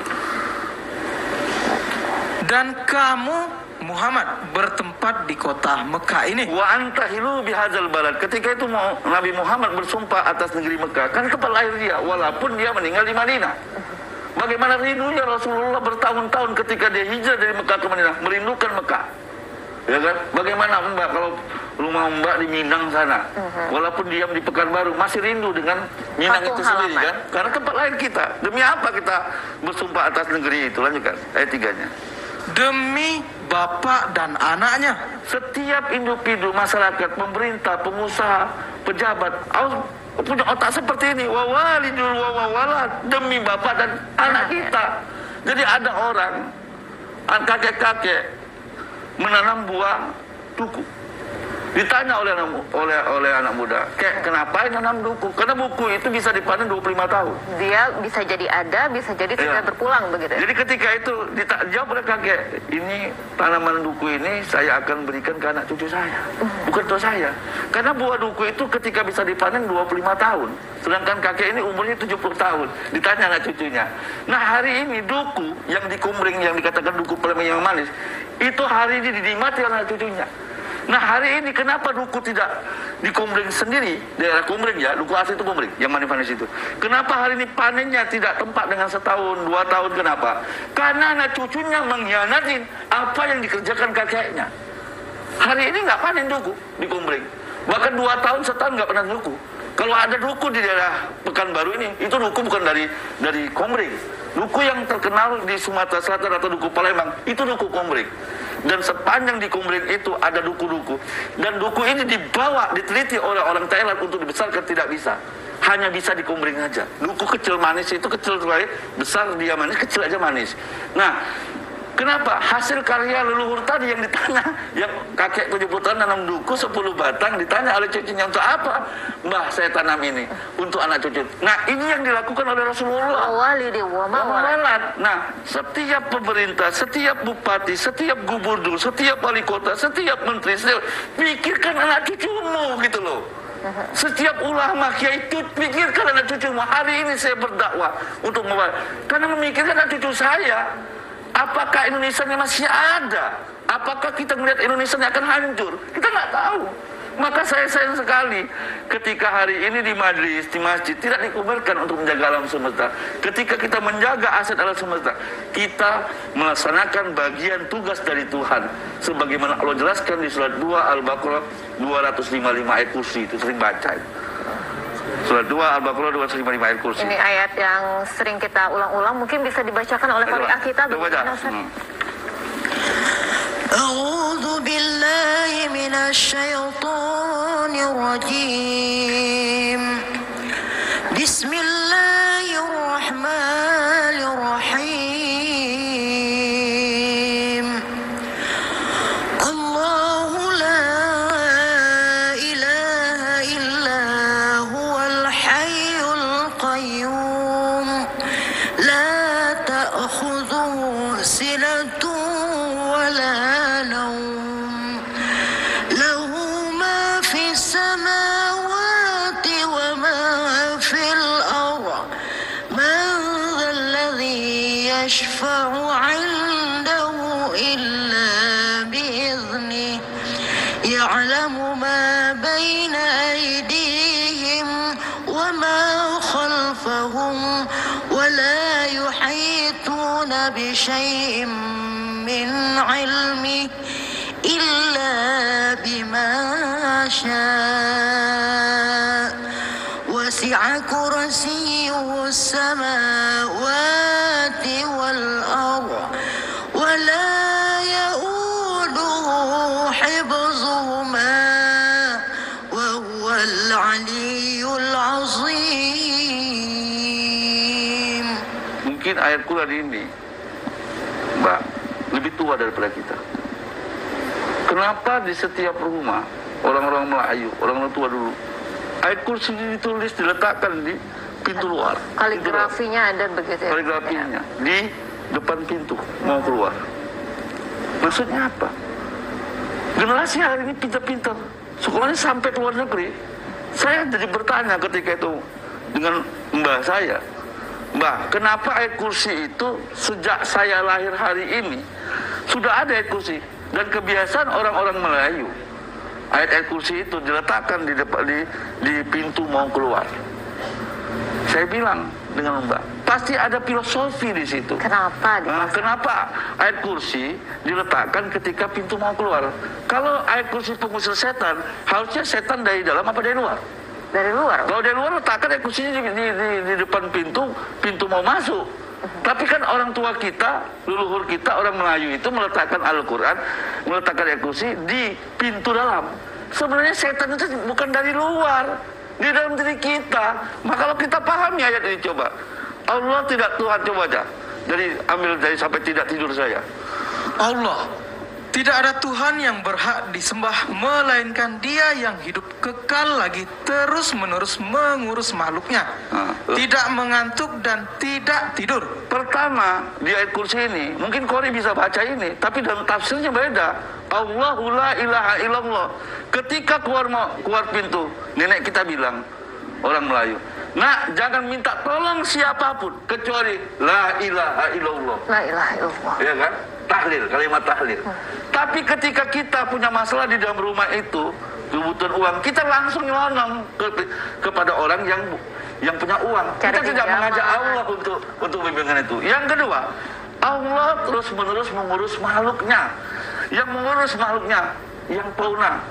dan kamu Muhammad bertempat di kota Mekah ini. Wa antahilu bihadzal balad. Ketika itu Nabi Muhammad bersumpah atas negeri Mekah, kan tempat lahir dia, walaupun dia meninggal di Madinah. Bagaimana rindunya Rasulullah bertahun-tahun ketika dia hijrah dari Mekah ke Madinah, merindukan Mekah. Ya kan? Bagaimana Mbak kalau rumah Mbak di Minang sana, walaupun diam di Pekanbaru, masih rindu dengan Minang itu sendiri kan? Karena tempat lahir kita. Demi apa kita bersumpah atas negeri itu? Lanjutkan ayat 3-nya. Demi bapak dan anaknya. Setiap individu, masyarakat, pemerintah, pengusaha, pejabat harus punya otak seperti ini. Wa walidul wa walad, demi bapak dan anak kita. Jadi ada orang, kakek-kakek menanam buah duku. Ditanya oleh anak muda, "Kek, kenapa nanam duku?" Karena buku itu bisa dipanen 25 tahun. Dia bisa jadi ada, bisa jadi tidak berpulang begitu. Jadi ketika itu dijawab oleh kakek, "Ini tanaman duku ini saya akan berikan ke anak cucu saya, bukan untuk saya." Karena buah duku itu ketika bisa dipanen 25 tahun. Sedangkan kakek ini umurnya 70 tahun. Ditanya anak cucunya. Nah, hari ini duku yang dikumring, yang dikatakan duku pelem yang manis, itu hari ini dinikmati oleh anak cucunya. Nah hari ini kenapa duku tidak dikumring sendiri, daerah kumring ya, duku asli itu kumring, yang manis-manis itu. Kenapa hari ini panennya tidak tempat dengan setahun, 2 tahun, kenapa? Karena anak cucunya mengkhianatin apa yang dikerjakan kakeknya. Hari ini nggak panen duku di kumring, bahkan 2 tahun, setahun nggak pernah duku. Kalau ada duku di daerah Pekanbaru ini, itu duku bukan dari Komering. Duku yang terkenal di Sumatera Selatan atau duku Palembang, itu duku Komering. Dan sepanjang di Komering itu ada duku-duku. Dan duku ini dibawa, diteliti oleh orang Thailand untuk dibesarkan, tidak bisa. Hanya bisa di Komering aja. Duku kecil manis itu kecil terbaik, besar dia manis, kecil aja manis. Nah, kenapa? Hasil karya leluhur tadi yang ditanya, yang kakek 70 tahun nanam duku 10 batang, ditanya oleh cucunya untuk apa? Mbah, saya tanam ini untuk anak cucu. Nah, ini yang dilakukan oleh Rasulullah. Nah, setiap pemerintah, setiap bupati, setiap gubernur, setiap wali kota, setiap menteri, pikirkan anak cucumu gitu loh. Setiap ulama kiai itu pikirkan anak cucumu. Hari ini saya berdakwah untuk karena memikirkan anak cucu saya. Apakah Indonesia masih ada? Apakah kita melihat Indonesia akan hancur? Kita nggak tahu. Maka saya sayang sekali ketika hari ini di majlis, di masjid tidak dikumpulkan untuk menjaga alam semesta. Ketika kita menjaga aset alam semesta, kita melaksanakan bagian tugas dari Tuhan. Sebagaimana Allah jelaskan di surat 2 Al-Baqarah 255 ayat kursi, itu sering baca. Surat 2 Al-Baqarah 255 ayat kursi. Ini ayat yang sering kita ulang-ulang, mungkin bisa dibacakan oleh qari'ah kita. أعوذ بالله من الشيطان الرجيم بسم الله الرحمن الرحيم الله لا إله إلا هو الحي القيوم لا تأخذه سنة ولا نوم له ما في السماوات وما في الأرض من ذا الذي يشفع عنده إلا بإذنه يعلم ما بين أيديهم وما خلفهم ولا يحيطون بشيء من علمه إلا بما شاء وسع كرسيه السماوات والأرض ولا يؤوده حفظهما وهو العلي العظيم. Mungkin ayat Quran ini, Mbak, lebih tua daripada kita. Kenapa di setiap rumah orang-orang Melayu, orang-orang tua dulu, ayat kursi ditulis, diletakkan di pintu luar. Kaligrafinya ada begitu ya? Kaligrafinya di depan pintu mau keluar. Maksudnya apa? Generasi hari ini pintar-pintar, sekolahnya sampai ke luar negeri. Saya jadi bertanya ketika itu dengan mbah saya, Mbah, kenapa ayat kursi itu sejak saya lahir hari ini sudah ada ayat kursi, dan kebiasaan orang-orang Melayu ayat-ayat kursi itu diletakkan di depan di pintu mau keluar. Saya bilang dengan Mbak, pasti ada filosofi di situ. Kenapa? Kenapa ayat kursi diletakkan ketika pintu mau keluar? Kalau ayat kursi pengusir setan, harusnya setan dari dalam apa dari luar? Dari luar. Kalau dari luar letakkan ayat kursinya di depan pintu mau masuk. Tapi kan orang tua kita, leluhur kita, orang Melayu itu meletakkan Al-Quran, meletakkan ayat kursi di pintu dalam. Sebenarnya setan itu bukan dari luar, di dalam diri kita. Maka kalau kita pahami ayat ini, coba Allah tidak Tuhan, coba aja. Jadi ambil dari sampai tidak tidur saya. Allah, tidak ada Tuhan yang berhak disembah melainkan Dia yang hidup kekal lagi terus-menerus mengurus makhluknya, tidak mengantuk dan tidak tidur. Pertama di ayat kursi ini, mungkin Qori bisa baca ini, tapi dalam tafsirnya beda. Allahu la ilaha illallah. Ketika keluar pintu, nenek kita bilang, orang Melayu, nak, jangan minta tolong siapapun kecuali la ilaha illallah. La ilaha illallah. Ya kan? Tahlil, kalimat tahlil. Tapi ketika kita punya masalah di dalam rumah itu, kebutuhan uang, kita langsung nyelonong kepada orang yang punya uang. Kita tidak mengajak Allah untuk bimbingan itu. Yang kedua, Allah terus-menerus mengurus makhluknya. Yang mengurus makhluknya, yang fauna,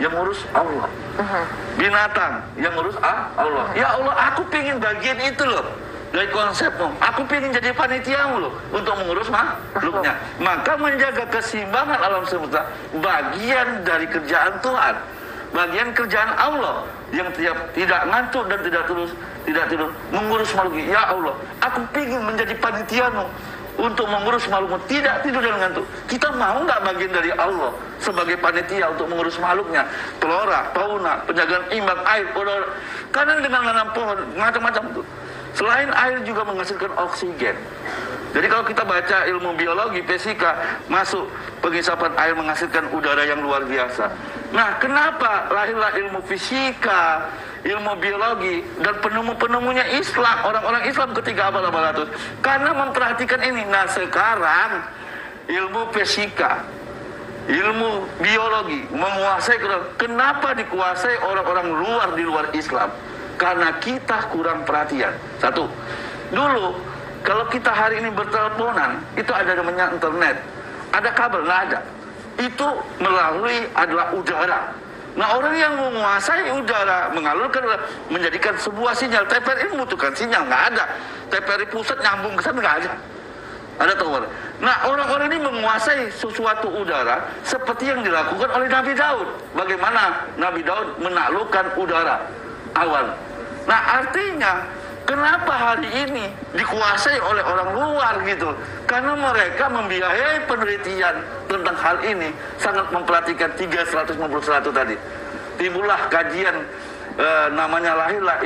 yang ngurus Allah. Binatang yang ngurus Allah. Ya Allah, aku pingin bagian itu loh dari konsepmu. Aku pingin jadi panitiamu loh untuk mengurus makhluknya. Maka menjaga keseimbangan alam semesta bagian dari kerjaan Tuhan, bagian kerjaan Allah yang tidak ngantuk dan tidak tidur mengurus makhluk. Ya Allah, aku pingin menjadi panitiamu untuk mengurus makhlukmu, tidak tidur dan ngantuk. Kita mau nggak bagian dari Allah sebagai panitia untuk mengurus makhluknya, flora, fauna, penjagaan imbang, air, udara. Karena dengan menanam pohon macam-macam tuh. Selain air juga menghasilkan oksigen. Jadi kalau kita baca ilmu biologi, fisika, masuk pengisapan air menghasilkan udara yang luar biasa. Nah, kenapa lahirlah ilmu fisika, ilmu biologi, dan penemu-penemunya Islam, orang-orang Islam ketika abad 800? Karena memperhatikan ini. Nah, sekarang ilmu fisika, ilmu biologi menguasai. Kenapa dikuasai orang-orang luar di luar Islam? Karena kita kurang perhatian. Satu, dulu kalau kita hari ini berteleponan, itu ada namanya internet, ada kabel, nggak ada. Itu melalui adalah udara. Nah, orang yang menguasai udara, mengalurkan, menjadikan sebuah sinyal. TVRI membutuhkan sinyal, nggak ada. TVRI pusat nyambung ke sana, nggak ada. Ada tower. Nah, orang-orang ini menguasai sesuatu udara seperti yang dilakukan oleh Nabi Daud. Bagaimana Nabi Daud menaklukkan udara, awan. Nah, artinya kenapa hari ini dikuasai oleh orang luar gitu? Karena mereka membiayai penelitian tentang hal ini, sangat memperhatikan 351 tadi. Timbullah kajian, namanya lahirlah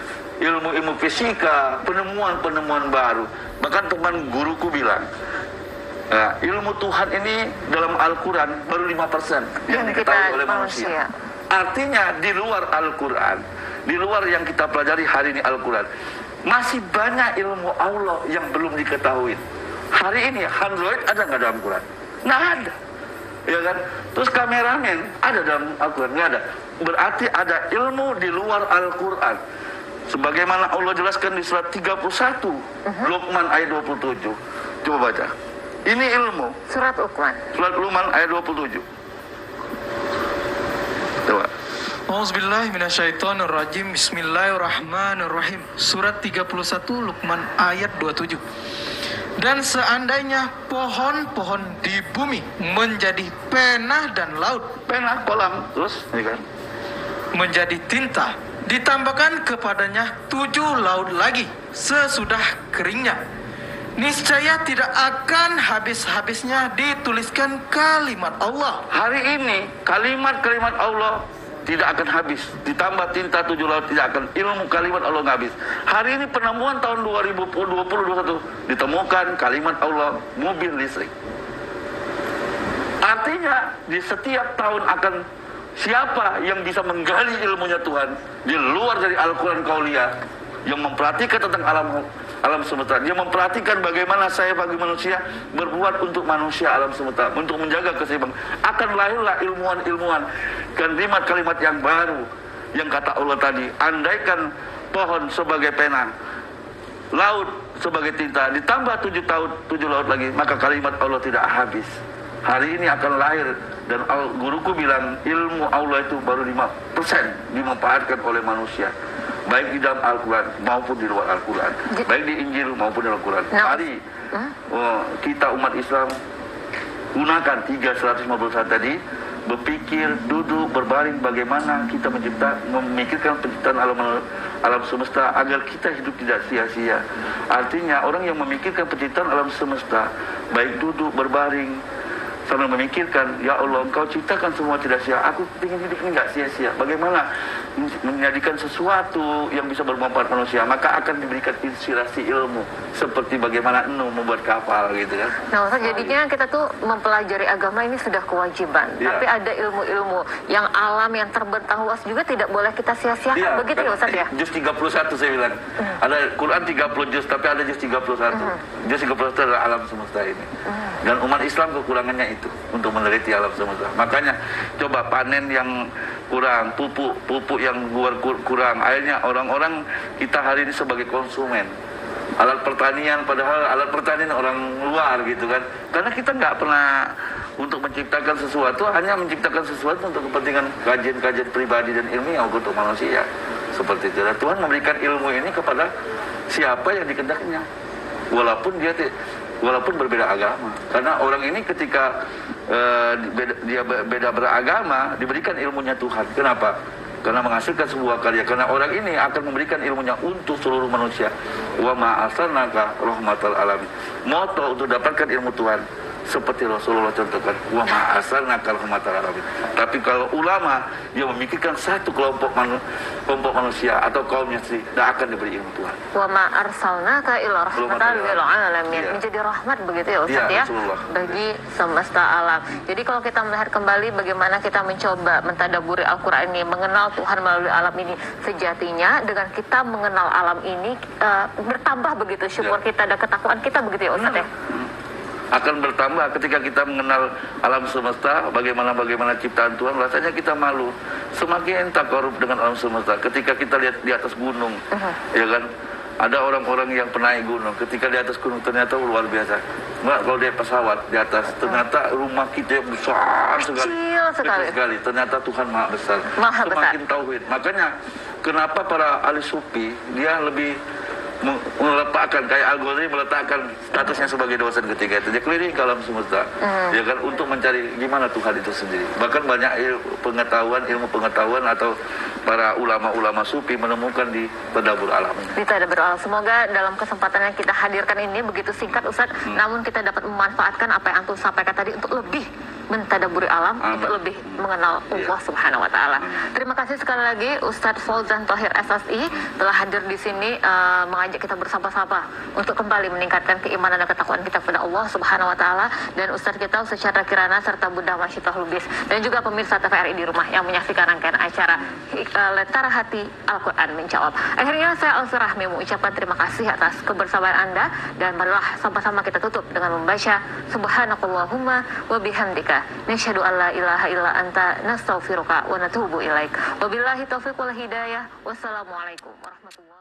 ilmu fisika, penemuan-penemuan baru. Bahkan teman guruku bilang, ilmu Tuhan ini dalam Al-Quran baru 5% yang diketahui oleh manusia. Artinya di luar Al-Quran, di luar yang kita pelajari hari ini Al-Quran, masih banyak ilmu Allah yang belum diketahui. Hari ini Android ada nggak dalam Quran? Nggak ada, ya kan? Terus kameramen ada dalam Al-Quran? Nggak ada. Berarti ada ilmu di luar Al-Quran. Sebagaimana Allah jelaskan di surat 31 Luqman ayat 27. Coba baca. Ini ilmu. Surat Luqman. Surat Luqman ayat 27. Coba. Auzubillahiminasyaitonirrajim. Bismillahirrahmanirrahim. Surat 31 Luqman ayat 27. Dan seandainya pohon-pohon di bumi menjadi pena dan laut, Pena, kolam, terus ini kan, menjadi tinta, ditambahkan kepadanya 7 laut lagi sesudah keringnya, niscaya tidak akan habis-habisnya dituliskan kalimat Allah. hari ini kalimat-kalimat Allah tidak akan habis. Ditambah tinta 7 laut tidak akan. Ilmu kalimat Allah nggak habis. Hari ini penemuan tahun 2020-2021 ditemukan kalimat Allah mobil listrik. Artinya di setiap tahun akan siapa yang bisa menggali ilmunya Tuhan di luar dari Al-Quran Qauliyah, yang memperhatikan tentang alam semesta, dia memperhatikan bagaimana saya bagi manusia berbuat untuk manusia alam semesta, untuk menjaga keseimbangan, akan lahirlah ilmuwan-ilmuwan, kalimat-kalimat yang baru, yang kata Allah tadi, andaikan pohon sebagai pena, laut sebagai tinta, ditambah 7 laut lagi, maka kalimat Allah tidak habis. Hari ini akan lahir, dan guruku bilang ilmu Allah itu baru 5% dimanfaatkan oleh manusia, baik di dalam Al-Quran maupun di luar Al-Quran, baik di Injil maupun di Al-Quran. Mari kita umat Islam gunakan 351 tadi, berpikir, duduk, berbaring bagaimana kita memikirkan penciptaan alam semesta agar kita hidup tidak sia-sia. Artinya orang yang memikirkan penciptaan alam semesta, baik duduk, berbaring, sambil memikirkan, ya Allah, Engkau ciptakan semua tidak sia, aku ingin hidup ini nggak sia-sia. Bagaimana menjadikan sesuatu yang bisa bermanfaat manusia, maka akan diberikan inspirasi ilmu, seperti bagaimana Nuh membuat kapal gitu kan. Nah, Ustaz, jadinya kita tuh mempelajari agama ini sudah kewajiban, tapi ada ilmu-ilmu yang alam yang terbentang luas juga tidak boleh kita sia-siakan, begitu ya Ustaz ya? Juz 31 saya bilang, ada Quran 30 juz, tapi ada juz 31. Juz 31 adalah alam semesta ini. Dan umat Islam kekurangannya itu, untuk meneliti alam semesta. Makanya coba panen yang kurang, pupuk yang kurang, akhirnya orang-orang kita hari ini sebagai konsumen alat pertanian, padahal alat pertanian orang luar gitu kan, karena kita nggak pernah untuk menciptakan sesuatu hanya menciptakan sesuatu untuk kepentingan kajian-kajian pribadi dan ilmiah untuk manusia. Seperti itu. Dan Tuhan memberikan ilmu ini kepada siapa yang dikehendakinya. Walaupun berbeda agama. Karena orang ini ketika dia beda beragama, diberikan ilmunya Tuhan. Kenapa? Karena menghasilkan sebuah karya. Karena orang ini akan memberikan ilmunya untuk seluruh manusia. Wa ma arsalnaka rahmatal alamin. Moto untuk dapatkan ilmu Tuhan seperti Rasulullah contohkan, wa ma arsalnaka rahmatal alamin. Tapi kalau ulama dia memikirkan satu kelompok manusia atau kaumnya sendiri, tidak akan diberi ilmu Tuhan. Wa ma arsalnaka illa rahmatan lil alamin. Menjadi rahmat begitu ya Ustaz ya, bagi semesta alam. Jadi kalau kita melihat kembali bagaimana kita mencoba mentadaburi Al-Qur'an ini, mengenal Tuhan melalui alam ini, sejatinya dengan kita mengenal alam ini bertambah begitu syukur kita dan ketakwaan kita begitu ya Ustaz ya. Akan bertambah ketika kita mengenal alam semesta, bagaimana ciptaan Tuhan, rasanya kita malu. Semakin takarub dengan alam semesta. Ketika kita lihat di atas gunung, ya kan, ada orang-orang yang penaik gunung. Ketika di atas gunung ternyata luar biasa. Mbak, kalau di pesawat di atas, ternyata rumah kita yang besar sekali. Ternyata Tuhan Maha Besar. Semakin tauhid. Makanya kenapa para ahli sufi dia lebih meletakkan kayak Al-Ghazali meletakkan statusnya sebagai dosen ketika itu dia keliling ke alam semesta, ya kan, untuk mencari gimana Tuhan itu sendiri. Bahkan banyak ilmu pengetahuan atau para ulama-ulama sufi menemukan di tadabbur alam. Di tadabbur alam. Semoga dalam kesempatan yang kita hadirkan ini begitu singkat Ustaz, namun kita dapat memanfaatkan apa yang antum sampaikan tadi untuk lebih mentadaburi alam, untuk lebih mengenal Allah Subhanahu wa taala. Terima kasih sekali lagi Ustadz Fauzan Thohir SSI telah hadir di sini mengajak kita bersama-sama untuk kembali meningkatkan keimanan dan ketakwaan kita kepada Allah Subhanahu wa taala, dan Ustadz kita Ustadz Chandra Kirana serta Bunda Masyitah Lubis dan juga pemirsa TVRI di rumah yang menyaksikan rangkaian acara Lentera Hati Al-Qur'an Menjawab. Akhirnya saya Alfi Rahmi mengucapkan terima kasih atas kebersamaan Anda, dan marilah sama-sama kita tutup dengan membaca Subhanakallahumma wa bihamdika nasyhadu an la ilaha illa anta nastaghfiruka wa natubu ilaik. Wabillahi taufiq wal hidayah. Wassalamualaikum warahmatullahi